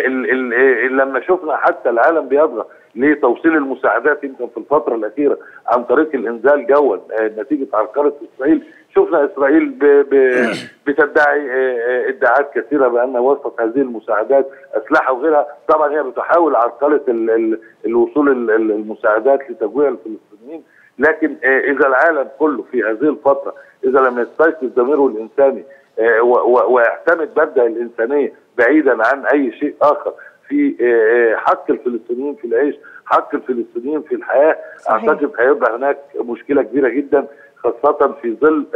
لما شفنا حتى العالم بيضغى لتوصيل المساعدات يمكن في الفتره الاخيره عن طريق الانزال جوا نتيجه عرقله اسرائيل، شفنا اسرائيل بتدعي ادعاءات كثيره بان وسط هذه المساعدات اسلحه وغيرها. طبعا هي بتحاول عرقله الوصول المساعدات لتجويع الفلسطينيين، لكن اذا العالم كله في هذه الفتره اذا لم يستيقظ ضميره الانساني ويعتمد مبدا الانسانيه بعيدا عن اي شيء اخر في حق الفلسطينيين في العيش، حق الفلسطينيين في الحياه، اعتقد هيبقى هناك مشكله كبيره جدا، خاصه في ظل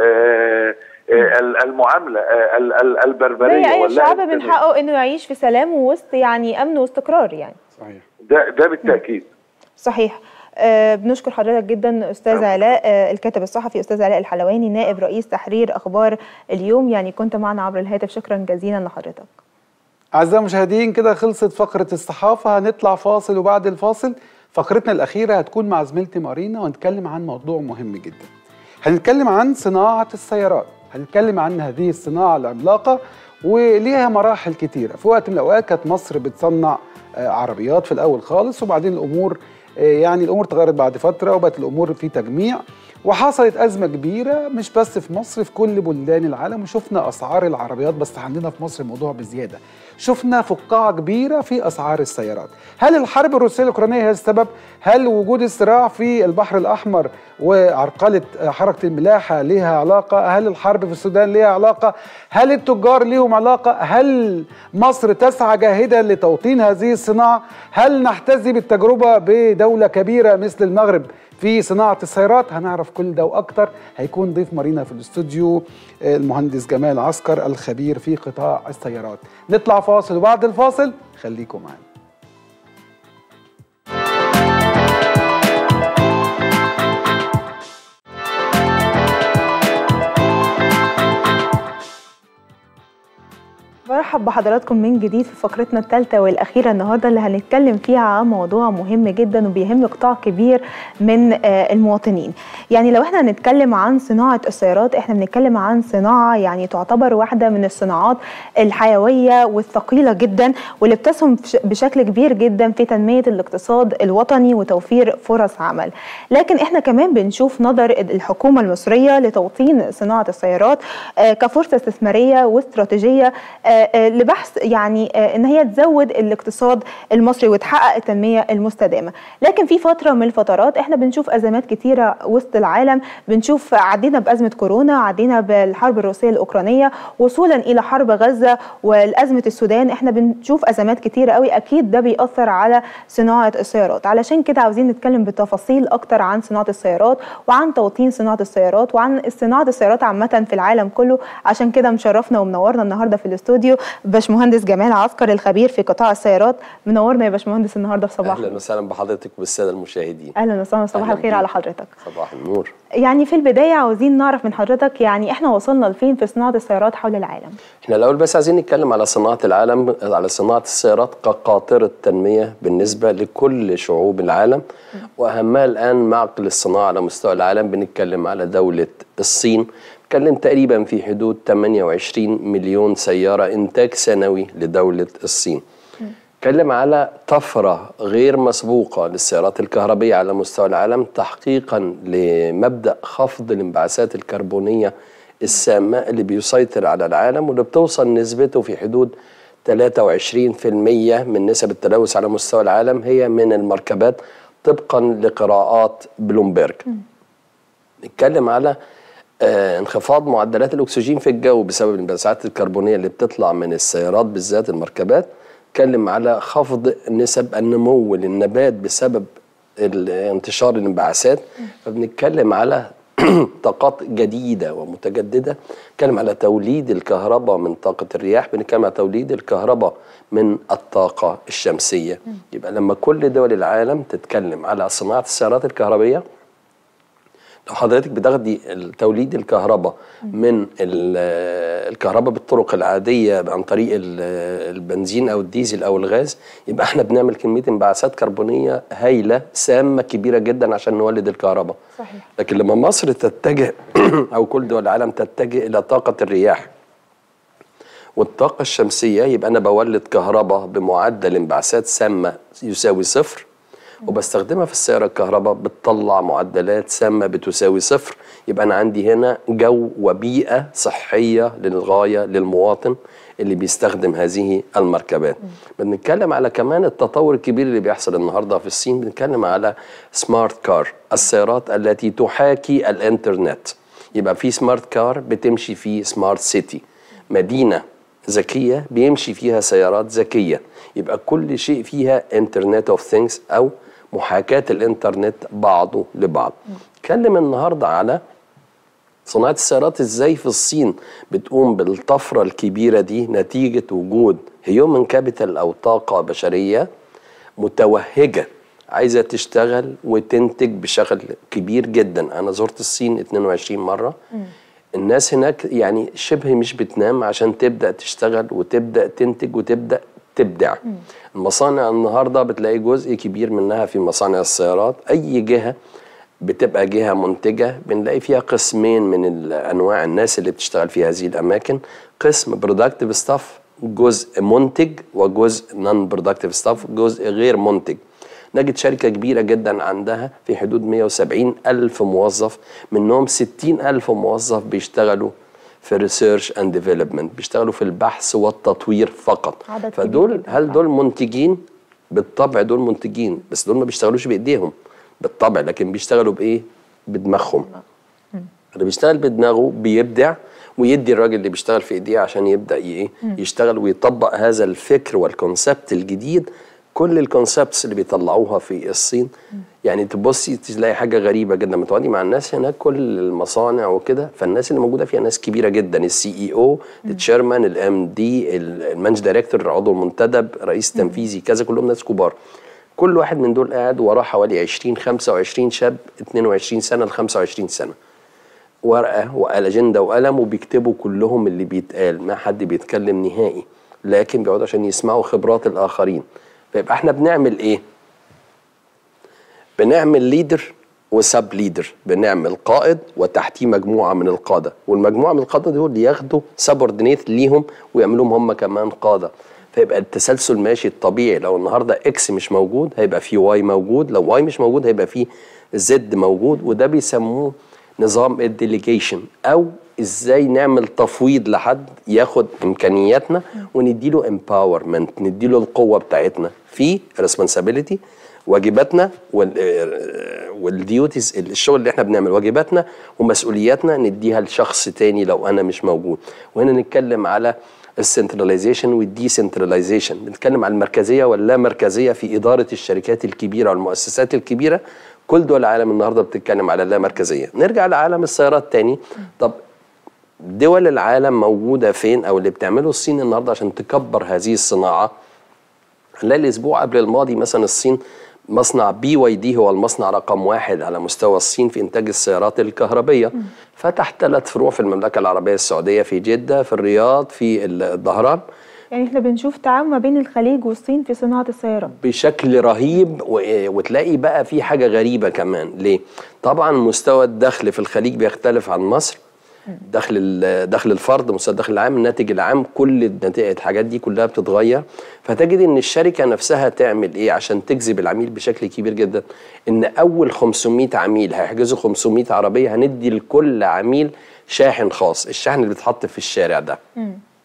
المعامله البربريه. زي اي شعب من حقه انه يعيش في سلام ووسط يعني امن واستقرار يعني. صحيح. ده بالتاكيد. صحيح. بنشكر حضرتك جدا استاذ علاء، الكاتب الصحفي استاذ علاء الحلواني نائب رئيس تحرير اخبار اليوم، يعني كنت معنا عبر الهاتف، شكرا جزيلا لحضرتك. اعزائي المشاهدين كده خلصت فقره الصحافه، هنطلع فاصل وبعد الفاصل فقرتنا الاخيره هتكون مع زميلتي مارينا وهنتكلم عن موضوع مهم جدا. هنتكلم عن صناعه السيارات، هنتكلم عن هذه الصناعه العملاقه وليها مراحل كتيره. في وقت من الاوقات كانت مصر بتصنع عربيات في الاول خالص، وبعدين الامور تغيرت بعد فتره وبقت الامور في تجميع، وحصلت ازمه كبيره مش بس في مصر، في كل بلدان العالم، وشفنا اسعار العربيات، بس عندنا في مصر الموضوع بزياده. شفنا فقاعه كبيره في اسعار السيارات. هل الحرب الروسيه الاوكرانيه هي السبب؟ هل وجود الصراع في البحر الاحمر وعرقله حركه الملاحه ليها علاقه؟ هل الحرب في السودان ليها علاقه؟ هل التجار ليهم علاقه؟ هل مصر تسعى جاهدا لتوطين هذه الصناعه؟ هل نحتذي بالتجربه بدوله كبيره مثل المغرب في صناعة السيارات؟ هنعرف كل ده وأكتر. هيكون ضيف مارينا في الاستوديو المهندس جمال عسكر الخبير في قطاع السيارات. نطلع فاصل وبعد الفاصل خليكم معنا. برحب بحضراتكم من جديد في فقرتنا الثالثة والأخيرة النهاردة اللي هنتكلم فيها عن موضوع مهم جدا وبيهم قطاع كبير من المواطنين. يعني لو احنا هنتكلم عن صناعة السيارات، احنا بنتكلم عن صناعة يعني تعتبر واحدة من الصناعات الحيوية والثقيلة جدا، واللي بتسهم بشكل كبير جدا في تنمية الاقتصاد الوطني وتوفير فرص عمل. لكن احنا كمان بنشوف نظر الحكومة المصرية لتوطين صناعة السيارات كفرصة استثمارية واستراتيجية لبحث يعني ان هي تزود الاقتصاد المصري وتحقق التنميه المستدامه. لكن في فتره من الفترات احنا بنشوف ازمات كتيره وسط العالم، بنشوف عدينا بازمه كورونا، عدينا بالحرب الروسيه الاوكرانيه، وصولا الى حرب غزه والازمه السودان، احنا بنشوف ازمات كتيره قوي، اكيد ده بيأثر على صناعه السيارات. علشان كده عاوزين نتكلم بتفاصيل اكتر عن صناعه السيارات وعن توطين صناعه السيارات وعن صناعه السيارات عامه في العالم كله. عشان كده مشرفنا ومنورنا النهارده في الاستوديو باشمهندس جمال عسكر الخبير في قطاع السيارات. منورنا يا باشمهندس النهارده في صباح. اهلا وسهلا بحضرتك والساده المشاهدين. اهلا وسهلا، صباح الخير على حضرتك. صباح النور. يعني في البدايه عاوزين نعرف من حضرتك يعني احنا وصلنا لفين في صناعه السيارات حول العالم؟ احنا الاول بس عايزين نتكلم على صناعه العالم، على صناعه السيارات كقاطره تنميه بالنسبه لكل شعوب العالم، واهمها الان معقل الصناعه على مستوى العالم. بنتكلم على دوله الصين، بنتكلم تقريبا في حدود 28 مليون سياره انتاج سنوي لدوله الصين. نتكلم على طفره غير مسبوقه للسيارات الكهربائيه على مستوى العالم، تحقيقا لمبدا خفض الانبعاثات الكربونيه السامه اللي بيسيطر على العالم، واللي بتوصل نسبته في حدود 23% من نسب التلوث على مستوى العالم هي من المركبات طبقا لقراءات بلومبرج. نتكلم على انخفاض معدلات الأكسجين في الجو بسبب الانبعاثات الكربونية اللي بتطلع من السيارات بالذات المركبات. نتكلم على خفض نسب النمو للنبات بسبب انتشار الانبعاثات. فبنتكلم على طاقات جديدة ومتجددة. بنتكلم على توليد الكهرباء من طاقة الرياح، بنتكلم على توليد الكهرباء من الطاقة الشمسية. يبقى لما كل دول العالم تتكلم على صناعة السيارات الكهربية، لو حضرتك بتاخدي توليد الكهرباء من الكهرباء بالطرق العادية عن طريق البنزين أو الديزل أو الغاز، يبقى احنا بنعمل كمية انبعاثات كربونية هائلة سامة كبيرة جدا عشان نولد الكهرباء. صحيح. لكن لما مصر تتجه أو كل دول العالم تتجه إلى طاقة الرياح والطاقة الشمسية، يبقى أنا بولد كهرباء بمعدل انبعاثات سامة يساوي 0، وبستخدمها في السيارة الكهرباء بتطلع معدلات سامة بتساوي 0. يبقى أنا عندي هنا جو وبيئة صحية للغاية للمواطن اللي بيستخدم هذه المركبات. بنتكلم على كمان التطور الكبير اللي بيحصل النهاردة في الصين. بنتكلم على سمارت كار، السيارات التي تحاكي الانترنت. يبقى في سمارت كار بتمشي في سمارت سيتي، مدينة ذكية بيمشي فيها سيارات ذكية. يبقى كل شيء فيها انترنت اوف ثينجز أو محاكاة الانترنت بعضه لبعض. نتكلم النهاردة على صناعة السيارات ازاي في الصين بتقوم بالطفرة الكبيرة دي نتيجة وجود هيومن كابيتال أو طاقة بشرية متوهجة عايزة تشتغل وتنتج بشغل كبير جدا. أنا زرت الصين 22 مرة. الناس هناك يعني شبه مش بتنام عشان تبدأ تشتغل وتبدأ تنتج وتبدأ تبدع. المصانع النهاردة بتلاقي جزء كبير منها في مصانع السيارات. أي جهة بتبقى جهة منتجة بنلاقي فيها قسمين من أنواع الناس اللي بتشتغل في هذه الأماكن. قسم productive staff، جزء منتج، وجزء non productive staff، جزء غير منتج. نجد شركة كبيرة جدا عندها في حدود 170 ألف موظف، منهم 60 ألف موظف بيشتغلوا في ريسيرش اند ديفلوبمنت، بيشتغلوا في البحث والتطوير فقط. فدول هل دول منتجين؟ بالطبع دول منتجين، بس دول ما بيشتغلوش بايديهم بالطبع، لكن بيشتغلوا بايه؟ بدماغهم. اللي بيشتغل بدماغه بيبدع ويدي الراجل اللي بيشتغل في ايديه عشان يبدا يشتغل ويطبق هذا الفكر والكونسبت الجديد. كل الكونسبتس اللي بيطلعوها في الصين يعني تبصي تلاقي حاجه غريبه جدا. لما تقعدي مع الناس هناك كل المصانع وكده، فالناس اللي موجوده فيها ناس كبيره جدا، السي اي او، التشيرمان، الام دي، المانج دايركتور، عضو المنتدب، رئيس تنفيذي، كذا، كلهم ناس كبار. كل واحد من دول قاعد وراه حوالي 20 25 شاب 22 سنه ل 25 سنه، ورقه واجنده وقلم، وبيكتبوا كلهم اللي بيتقال، ما حد بيتكلم نهائي، لكن بيقعدوا عشان يسمعوا خبرات الاخرين. فيبقى احنا بنعمل ايه؟ بنعمل ليدر وسب ليدر، بنعمل قائد وتحتيه مجموعه من القاده، والمجموعه من القاده دول ياخدوا سبوردينيت ليهم ويعملوهم هم كمان قاده. فيبقى التسلسل ماشي الطبيعي. لو النهارده اكس مش موجود هيبقى في واي موجود، لو واي مش موجود هيبقى في زد موجود، وده بيسموه نظام الديليجيشن، او ازاي نعمل تفويض لحد ياخد امكانياتنا ونديله امباورمنت، نديله القوه بتاعتنا في ريسبونسابيلتي، واجباتنا والديوتيز، الشغل اللي احنا بنعمل، واجباتنا ومسؤولياتنا نديها لشخص تاني لو انا مش موجود. وهنا نتكلم على السنتراليزيشن والديسنتراليزيشن، بنتكلم على المركزيه واللا مركزيه في اداره الشركات الكبيره والمؤسسات الكبيره. كل دول العالم النهارده بتتكلم على اللا مركزيه. نرجع لعالم السيارات تاني. طب دول العالم موجوده فين، او اللي بتعمله الصين النهارده عشان تكبر هذه الصناعه؟ هنلاقي الاسبوع قبل الماضي مثلا الصين مصنع BYD هو المصنع رقم 1 على مستوى الصين في انتاج السيارات الكهربيه. فتح 3 فروع في المملكه العربيه السعوديه، في جده، في الرياض، في الظهران. يعني احنا بنشوف تعاون ما بين الخليج والصين في صناعه السيارات بشكل رهيب. وتلاقي بقى في حاجه غريبه كمان. ليه؟ طبعا مستوى الدخل في الخليج بيختلف عن مصر. دخل الفرد، مستوى الدخل العام، الناتج العام، كل الحاجات دي كلها بتتغير. فتجد ان الشركه نفسها تعمل ايه عشان تجذب العميل بشكل كبير جدا؟ ان اول 500 عميل هيحجزوا 500 عربيه هندي لكل عميل شاحن خاص، الشاحن اللي بيتحط في الشارع ده.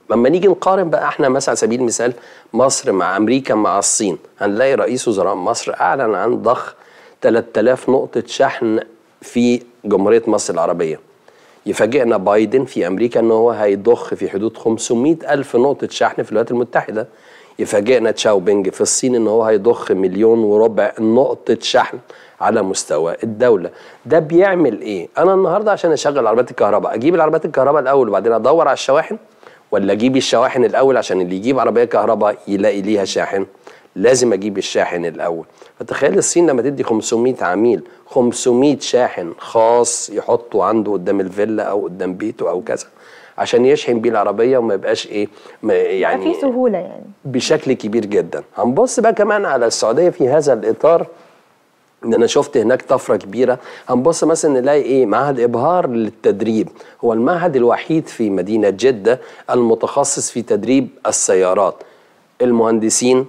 لما نيجي نقارن بقى احنا مثلا على سبيل المثال مصر مع امريكا مع الصين، هنلاقي رئيس وزراء مصر اعلن عن ضخ 3000 نقطة شحن في جمهورية مصر العربية. يفاجئنا بايدن في امريكا ان هو هيضخ في حدود 500,000 نقطة شحن في الولايات المتحدة. يفاجئنا تشاو بينج في الصين ان هو هيضخ 1.4 مليون نقطة شحن على مستوى الدولة. ده بيعمل ايه؟ انا النهارده عشان اشغل عربيات الكهرباء اجيب العربيات الكهرباء الاول وبعدين ادور على الشواحن، ولا اجيب الشواحن الاول عشان اللي يجيب عربية كهرباء يلاقي ليها شاحن؟ لازم اجيب الشاحن الاول. فتخيل الصين لما تدي 500 عميل 500 شاحن خاص يحطه عنده قدام الفيلا او قدام بيته او كذا عشان يشحن بيه العربيه وما يبقاش ايه يعني في سهوله يعني بشكل كبير جدا. هنبص بقى كمان على السعوديه في هذا الاطار، ان انا شفت هناك طفره كبيره. هنبص مثلا نلاقي ايه؟ معهد ابهار للتدريب، هو المعهد الوحيد في مدينه جده المتخصص في تدريب السيارات. المهندسين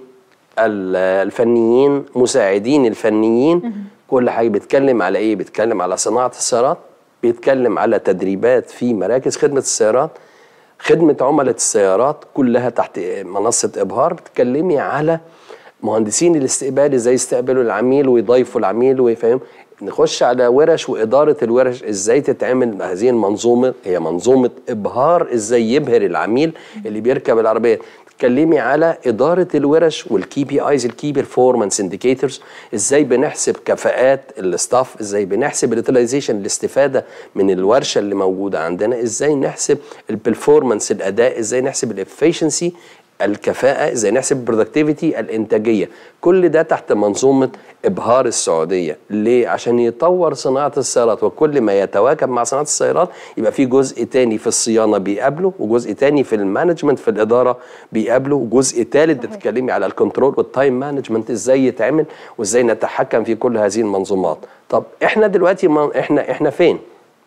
الفنيين مساعدين الفنيين كل حاجه بيتكلم على ايه؟ بيتكلم على صناعه السيارات، بيتكلم على تدريبات في مراكز خدمه السيارات، خدمه عملاء السيارات كلها تحت منصه ابهار. بتتكلمي على مهندسين الاستقبال ازاي يستقبلوا العميل ويضيفوا العميل ويفهم. نخش على ورش واداره الورش ازاي تتعمل هذه المنظومه، هي منظومه ابهار ازاي يبهر العميل اللي بيركب العربيه. تكلمي على إدارة الورش والكي بي ايز الكي بيرفورمانس انديكيتورز، ازاي بنحسب كفاءات الاستاف، ازاي بنحسب اليوتيلايزيشن الاستفادة من الورشة اللي موجودة عندنا، ازاي نحسب البرفورمانس الأداء، ازاي نحسب الافيشنسي الكفاءة، ازاي نحسب البرودكتيفيتي الانتاجية. كل ده تحت منظومة ابهار السعودية. ليه؟ عشان يطور صناعة السيارات، وكل ما يتواكب مع صناعة السيارات يبقى في جزء تاني في الصيانة بيقابله، وجزء تاني في المانجمنت في الإدارة بيقابله، وجزء تالت بتتكلمي على الكنترول والتايم مانجمنت ازاي يتعمل وازاي نتحكم في كل هذه المنظومات. طب احنا دلوقتي احنا فين؟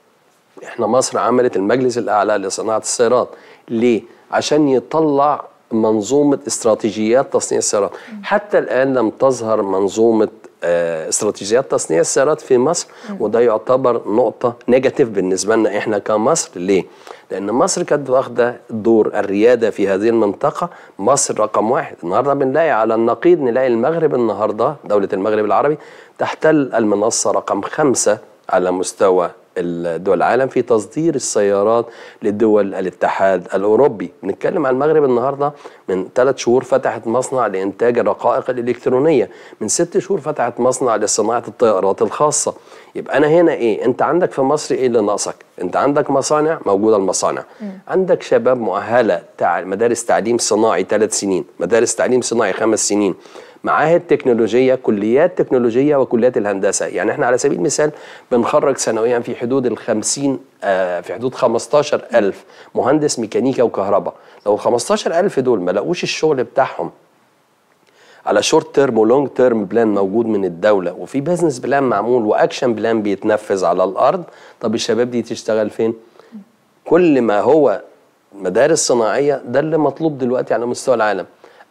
احنا مصر عملت المجلس الأعلى لصناعة السيارات. ليه؟ عشان يطلع منظومة استراتيجيات تصنيع السيارات. حتى الآن لم تظهر منظومة استراتيجيات تصنيع السيارات في مصر، وده يعتبر نقطة نيجاتيف بالنسبة لنا احنا كمصر. ليه؟ لأن مصر كانت واخدة دور الريادة في هذه المنطقة، مصر رقم واحد. النهاردة بنلاقي على النقيض، نلاقي المغرب النهاردة دولة المغرب العربي تحتل المنصة رقم 5 على مستوى دول العالم في تصدير السيارات لدول الاتحاد الأوروبي. بنتكلم عن المغرب النهاردة من 3 شهور فتحت مصنع لإنتاج الرقائق الإلكترونية، من 6 شهور فتحت مصنع لصناعة الطائرات الخاصة. يبقى أنا هنا إيه؟ أنت عندك في مصر إيه اللي ناقصك؟ أنت عندك مصانع، موجودة المصانع، عندك شباب مؤهلة مدارس تعليم صناعي 3 سنين، مدارس تعليم صناعي 5 سنين، معاهد تكنولوجية، كليات تكنولوجية وكليات الهندسة. يعني احنا على سبيل المثال بنخرج سنويا في حدود في حدود 15,000 مهندس ميكانيكا وكهرباء. لو 15,000 دول ما لقوش الشغل بتاعهم على شورت تيرم ولونج تيرم بلان موجود من الدولة، وفي بيزنس بلان معمول واكشن بلان بيتنفذ على الارض، طب الشباب دي تشتغل فين؟ كل ما هو مدارس صناعية ده اللي مطلوب دلوقتي على مستوى العالم.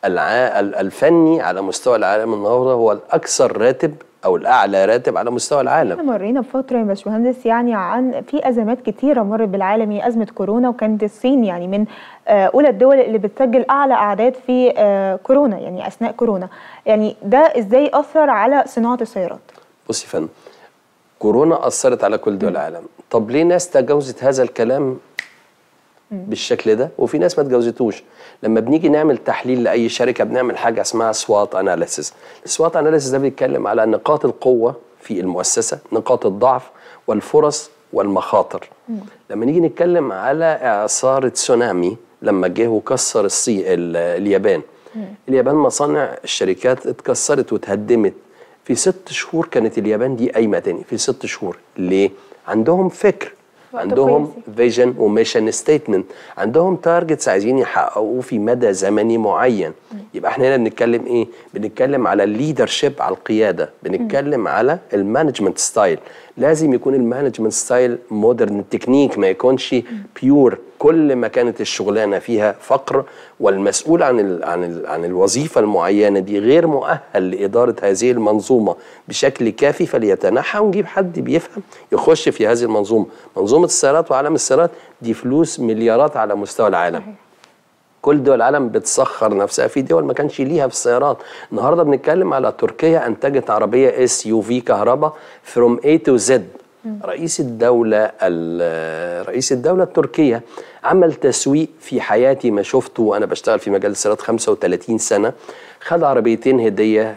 الفني على مستوى العالم النهارده هو الاكثر راتب او الاعلى راتب على مستوى العالم. احنا مرينا بفتره يا باشمهندس يعني عن في ازمات كتيره مرت بالعالم، هي ازمه كورونا، وكانت الصين يعني من اولى الدول اللي بتسجل اعلى اعداد في كورونا، يعني اثناء كورونا. يعني ده ازاي اثر على صناعه السيارات؟ بصي يا فندم، كورونا اثرت على كل دول العالم. طب ليه ناس تجاوزت هذا الكلام بالشكل ده وفي ناس ما تجاوزتوش؟ لما بنيجي نعمل تحليل لاي شركه بنعمل حاجه اسمها سوات اناليسيس. السوات اناليسيس ده بيتكلم على نقاط القوه في المؤسسه، نقاط الضعف والفرص والمخاطر. لما نيجي نتكلم على اعصار تسونامي لما جه وكسر اليابان، اليابان مصانع الشركات اتكسرت واتهدمت في 6 شهور. كانت اليابان دي قايمه تاني في 6 شهور. ليه؟ عندهم فكر، عندهم فيجن وميشن ستيتمنت، عندهم تارجتس عايزين يحققوه في مدى زمني معين. يبقى احنا هنا بنتكلم ايه؟ بنتكلم على الليدرشيب، على القياده، بنتكلم على المانجمنت ستايل. لازم يكون المانجمنت ستايل مودرن تكنيك، ما يكونش بيور. كل ما كانت الشغلانه فيها فقر والمسؤول عن الوظيفه المعينه دي غير مؤهل لاداره هذه المنظومه بشكل كافي، فليتنحى ونجيب حد بيفهم يخش في هذه المنظومه. منظومه السيارات وعالم السيارات دي فلوس مليارات على مستوى العالم. كل دول العالم بتسخر نفسها، في دول ما كانش ليها في السيارات. النهارده بنتكلم على تركيا انتجت عربيه SUV كهرباء from A to Z. رئيس الدولة التركية عمل تسويق في حياتي ما شفته وأنا بشتغل في مجال السيارات 35 سنة. خد عربيتين هدية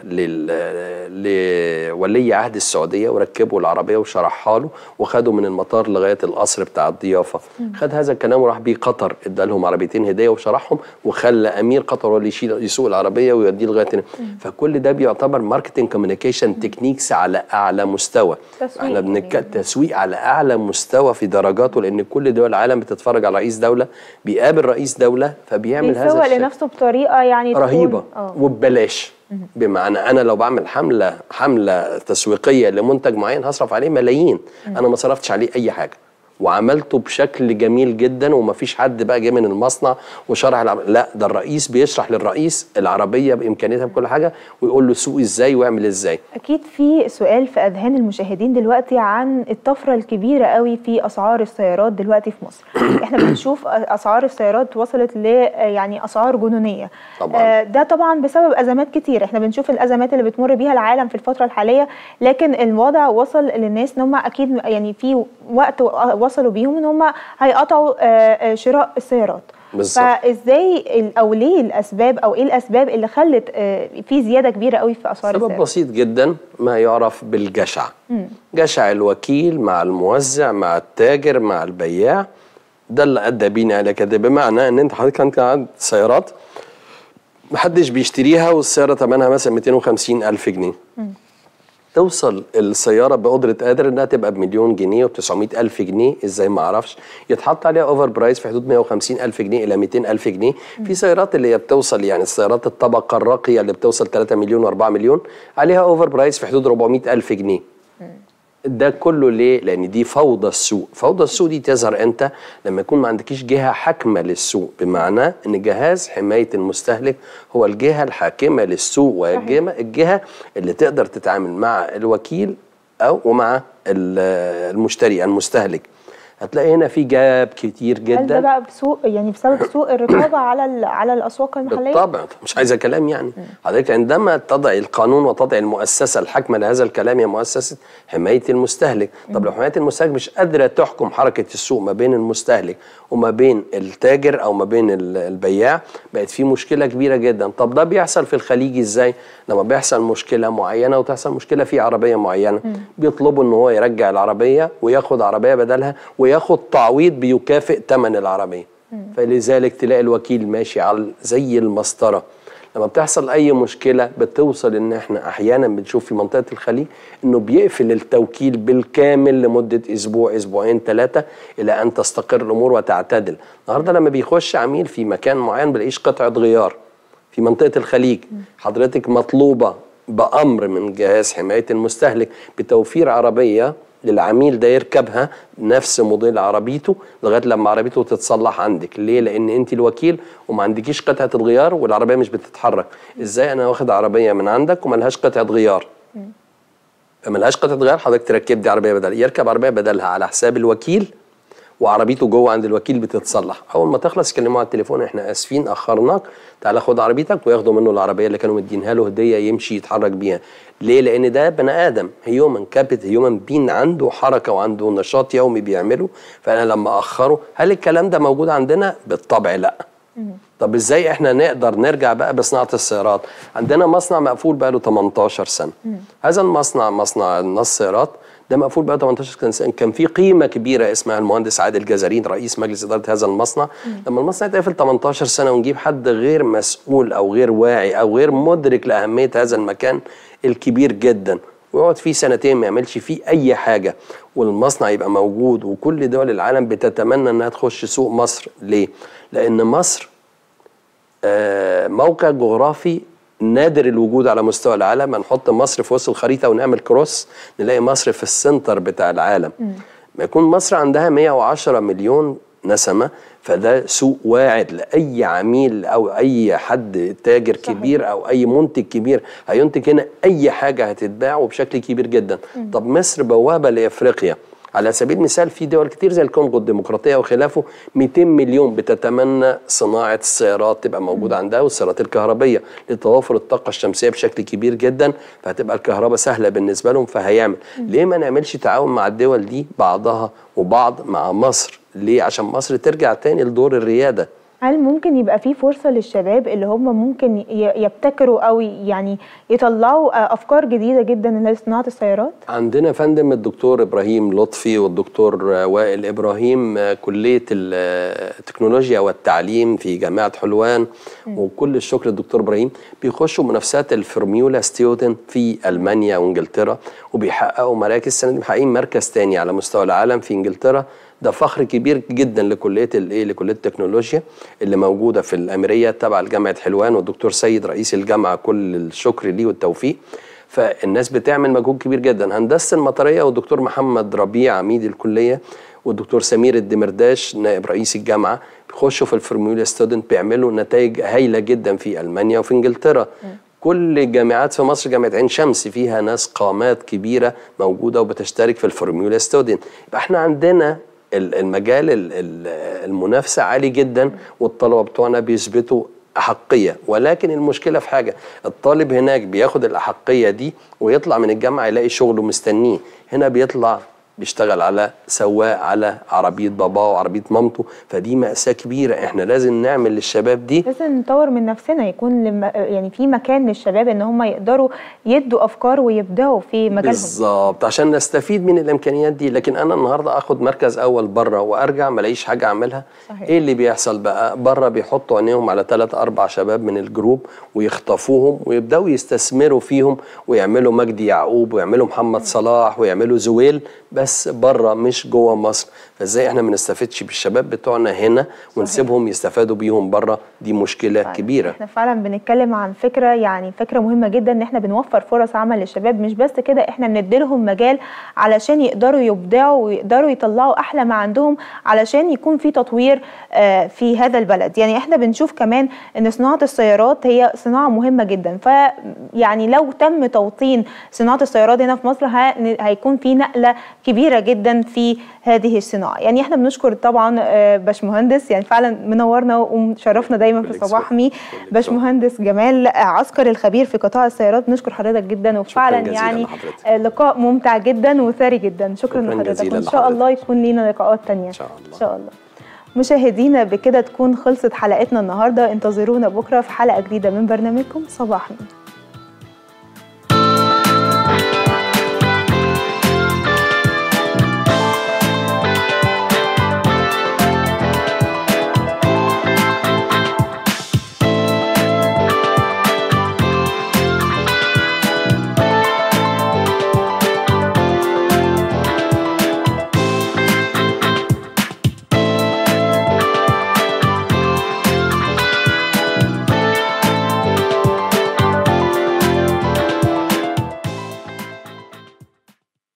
لولي عهد السعودية وركبوا العربية وشرحها له وخدوا من المطار لغاية القصر بتاع الضيافة. خد هذا الكلام وراح بيه قطر، ادى لهم عربيتين هدية وشرحهم وخلى أمير قطر هو اللي يسوق العربية ويوديه لغاية هنا. فكل ده بيعتبر ماركتنج كوميونيكيشن تكنيكس على أعلى مستوى. احنا بنتكلم تسويق على أعلى مستوى في درجاته، لأن كل دول العالم بتتفرج على رئيس دولة بيقابل رئيس دولة فبيعمل هذا الشيء. بيسوق لنفسه بطريقة يعني رهيبة وببلاش. بمعنى أنا لو بعمل حملة تسويقية لمنتج معين هصرف عليه ملايين، أنا ما صرفتش عليه أي حاجة وعملته بشكل جميل جدا ومفيش حد بقى جه من المصنع وشرح لا، ده الرئيس بيشرح للرئيس العربية بإمكانياتها بكل حاجة ويقول له سوق ازاي واعمل ازاي. أكيد في سؤال في أذهان المشاهدين دلوقتي عن الطفرة الكبيرة قوي في أسعار السيارات دلوقتي في مصر. احنا بنشوف أسعار السيارات وصلت ل يعني أسعار جنونية طبعا. ده طبعا بسبب أزمات كتير، احنا بنشوف الأزمات اللي بتمر بيها العالم في الفترة الحالية، لكن الوضع وصل للناس ان هم أكيد يعني في وقت وصلوا بيهم ان هم هيقطعوا شراء السيارات بالظبط. فازاي او ليه الاسباب او ايه الاسباب اللي خلت في زياده كبيره قوي في اسعار السيارات؟ سبب بسيط جدا، ما يعرف بالجشع. جشع الوكيل مع الموزع مع التاجر مع البياع، ده اللي ادى بينا على كده. بمعنى ان انت حضرتك كان عندك سيارات محدش بيشتريها والسياره ثمنها مثلا 250,000 جنيه. توصل السياره بقدره قادر انها تبقى ب1,000,000 جنيه و900,000 جنيه، ازاي ما اعرفش، يتحط عليها اوفر برايس في حدود 150,000 جنيه الى 200,000 جنيه. في سيارات اللي هي بتوصل يعني السيارات الطبقه الراقيه اللي بتوصل 3 مليون و4 مليون عليها اوفر برايس في حدود 400,000 جنيه. ده كله ليه؟ لان دي فوضى السوق. فوضى السوق دي تظهر امتى؟ لما يكون ما عندكيش جهه حاكمه للسوق، بمعنى ان جهاز حمايه المستهلك هو الجهه الحاكمه للسوق والجهه اللي تقدر تتعامل مع الوكيل ومع المشتري المستهلك. هتلاقي هنا في جاب كتير جدا. هل ده بقى بسبب سوء الرقابه على الاسواق المحليه؟ بالطبع، مش عايزه كلام يعني. حضرتك عندما تضع القانون وتضع المؤسسه الحاكمه لهذا الكلام هي مؤسسه حمايه المستهلك. طب لو حمايه المستهلك مش قادره تحكم حركه السوق ما بين المستهلك وما بين التاجر او ما بين البياع، بقت في مشكله كبيره جدا. طب ده بيحصل في الخليج ازاي؟ لما بيحصل مشكله معينه وتحصل مشكله في عربيه معينه، بيطلبوا ان هو يرجع العربيه وياخد عربيه بدلها وياخد تعويض بيكافئ ثمن العربيه. فلذلك تلاقي الوكيل ماشي على زي المسطره. لما بتحصل اي مشكله بتوصل ان احنا احيانا بنشوف في منطقه الخليج انه بيقفل التوكيل بالكامل لمده اسبوع اسبوعين 3 الى ان تستقر الامور وتعتدل. النهارده لما بيخش عميل في مكان معين بلاقيش قطعه غيار في منطقه الخليج، حضرتك مطلوبه بامر من جهاز حمايه المستهلك بتوفير عربيه للعميل ده يركبها نفس موديل عربيته لغايه لما عربيته تتصلح عندك. ليه؟ لان انت الوكيل وما عندكيش قطعه الغيار والعربيه مش بتتحرك. ازاي انا واخد عربيه من عندك وما لهاش قطعه غيار؟ ما لهاش قطعه غيار، حضرتك تركب دي عربيه بدل، يركب عربيه بدلها على حساب الوكيل وعربيته جوه عند الوكيل بتتصلح. اول ما تخلص يكلموه على التليفون، احنا اسفين اخرناك، تعالى خد عربيتك، وياخدوا منه العربيه اللي كانوا مدينها له هديه يمشي يتحرك بيها. ليه؟ لان ده بني ادم، هيومن كابيت، هيومن بين، عنده حركه وعنده نشاط يومي بيعمله. فانا لما اخره، هل الكلام ده موجود عندنا؟ بالطبع لا. طب ازاي احنا نقدر نرجع بقى بصناعه السيارات؟ عندنا مصنع مقفول بقى له 18 سنه. هذا المصنع، مصنع السيارات ده مقفول بقى 18 سنه. كان في قيمه كبيره اسمها المهندس عادل جزارين رئيس مجلس اداره هذا المصنع. لما المصنع يتقفل 18 سنه ونجيب حد غير مسؤول او غير واعي او غير مدرك لاهميه هذا المكان الكبير جدا ويقعد فيه 2 ما يعملش فيه اي حاجه، والمصنع يبقى موجود وكل دول العالم بتتمنى انها تخش سوق مصر. ليه؟ لان مصر موقع جغرافي نادر الوجود على مستوى العالم. هنحط مصر في وسط الخريطه ونعمل كروس نلاقي مصر في السنتر بتاع العالم. ما يكون مصر عندها 110 مليون نسمه، فده سوق واعد لاي عميل او اي حد تاجر كبير او اي منتج كبير هينتج هنا اي حاجه هتتباع وبشكل كبير جدا. طب مصر بوابه لافريقيا، على سبيل المثال في دول كتير زي الكونغو الديمقراطيه وخلافه 200 مليون بتتمنى صناعه السيارات تبقى موجوده عندها، والسيارات الكهربيه لتوافر الطاقه الشمسيه بشكل كبير جدا، فهتبقى الكهرباء سهله بالنسبه لهم فهيعمل. ليه ما نعملش تعاون مع الدول دي بعضها وبعض مع مصر؟ ليه؟ عشان مصر ترجع تاني لدور الرياده. هل ممكن يبقى في فرصة للشباب اللي هم ممكن يبتكروا أو يعني يطلعوا أفكار جديدة جدا لصناعة السيارات؟ عندنا يا فندم الدكتور إبراهيم لطفي والدكتور وائل إبراهيم، كلية التكنولوجيا والتعليم في جامعة حلوان، وكل الشكر للدكتور إبراهيم. بيخشوا منافسات الفورميولا ستودنت في ألمانيا وإنجلترا، وبيحققوا مراكز. السنة دي محققين مركز تاني على مستوى العالم في إنجلترا. ده فخر كبير جدا لكليه لكليه التكنولوجيا اللي موجوده في الاميريه تبع جامعه حلوان، والدكتور سيد رئيس الجامعه كل الشكر ليه والتوفيق. فالناس بتعمل مجهود كبير جدا. هندسه المطريه والدكتور محمد ربيع عميد الكليه والدكتور سمير الدمرداش نائب رئيس الجامعه بيخشوا في الفورمولا ستودنت، بيعملوا نتائج هايله جدا في المانيا وفي انجلترا. كل الجامعات في مصر، جامعه عين شمس فيها ناس قامات كبيره موجوده وبتشترك في الفورمولا ستودنت. يبقى احنا عندنا المجال المنافسه عالي جدا، والطلبه بتوعنا بيثبتوا احقيه. ولكن المشكله في حاجه، الطالب هناك بياخد الاحقيه دي ويطلع من الجامعه يلاقي شغله مستنيه، هنا بيطلع بيشتغل على سواق على عربيه باباه وعربيه مامته، فدي مأساة كبيره. احنا لازم نعمل للشباب دي، لازم نطور من نفسنا، يكون يعني في مكان للشباب ان هم يقدروا يدوا افكار ويبداوا في مجالهم بالظبط عشان نستفيد من الامكانيات دي. لكن انا النهارده اخد مركز اول بره وارجع ما الاقيش حاجه اعملها. صحيح. ايه اللي بيحصل بقى بره؟ بيحطوا عينيهم على 3-4 شباب من الجروب ويخطفوهم ويبداوا يستثمروا فيهم ويعملوا مجدي يعقوب ويعملوا محمد صلاح ويعملوا زويل، بس بره مش جوه مصر. فازاي احنا ما نستفدش بالشباب بتوعنا هنا ونسيبهم يستفادوا بيهم بره؟ دي مشكله كبيره. احنا فعلا بنتكلم عن فكره، يعني فكره مهمه جدا، ان احنا بنوفر فرص عمل للشباب. مش بس كده، احنا بنديلهم مجال علشان يقدروا يبدعوا ويقدروا يطلعوا احلى ما عندهم، علشان يكون في تطوير في هذا البلد. يعني احنا بنشوف كمان ان صناعه السيارات هي صناعه مهمه جدا، فيعني لو تم توطين صناعه السيارات هنا في مصر هيكون في نقله كبيره جدا في هذه الصناعه. يعني احنا بنشكر طبعا باشمهندس، يعني فعلا منورنا ومشرفنا دايما في صباح مي، باشمهندس جمال عسكر الخبير في قطاع السيارات. بنشكر حضرتك جدا، وفعلا يعني لقاء ممتع جدا وثري جدا. شكرا لحضرتك، وان شاء الله يكون لينا لقاءات تانية ان شاء الله. مشاهدينا بكده تكون خلصت حلقتنا النهارده. انتظرونا بكره في حلقه جديده من برنامجكم صباح مي.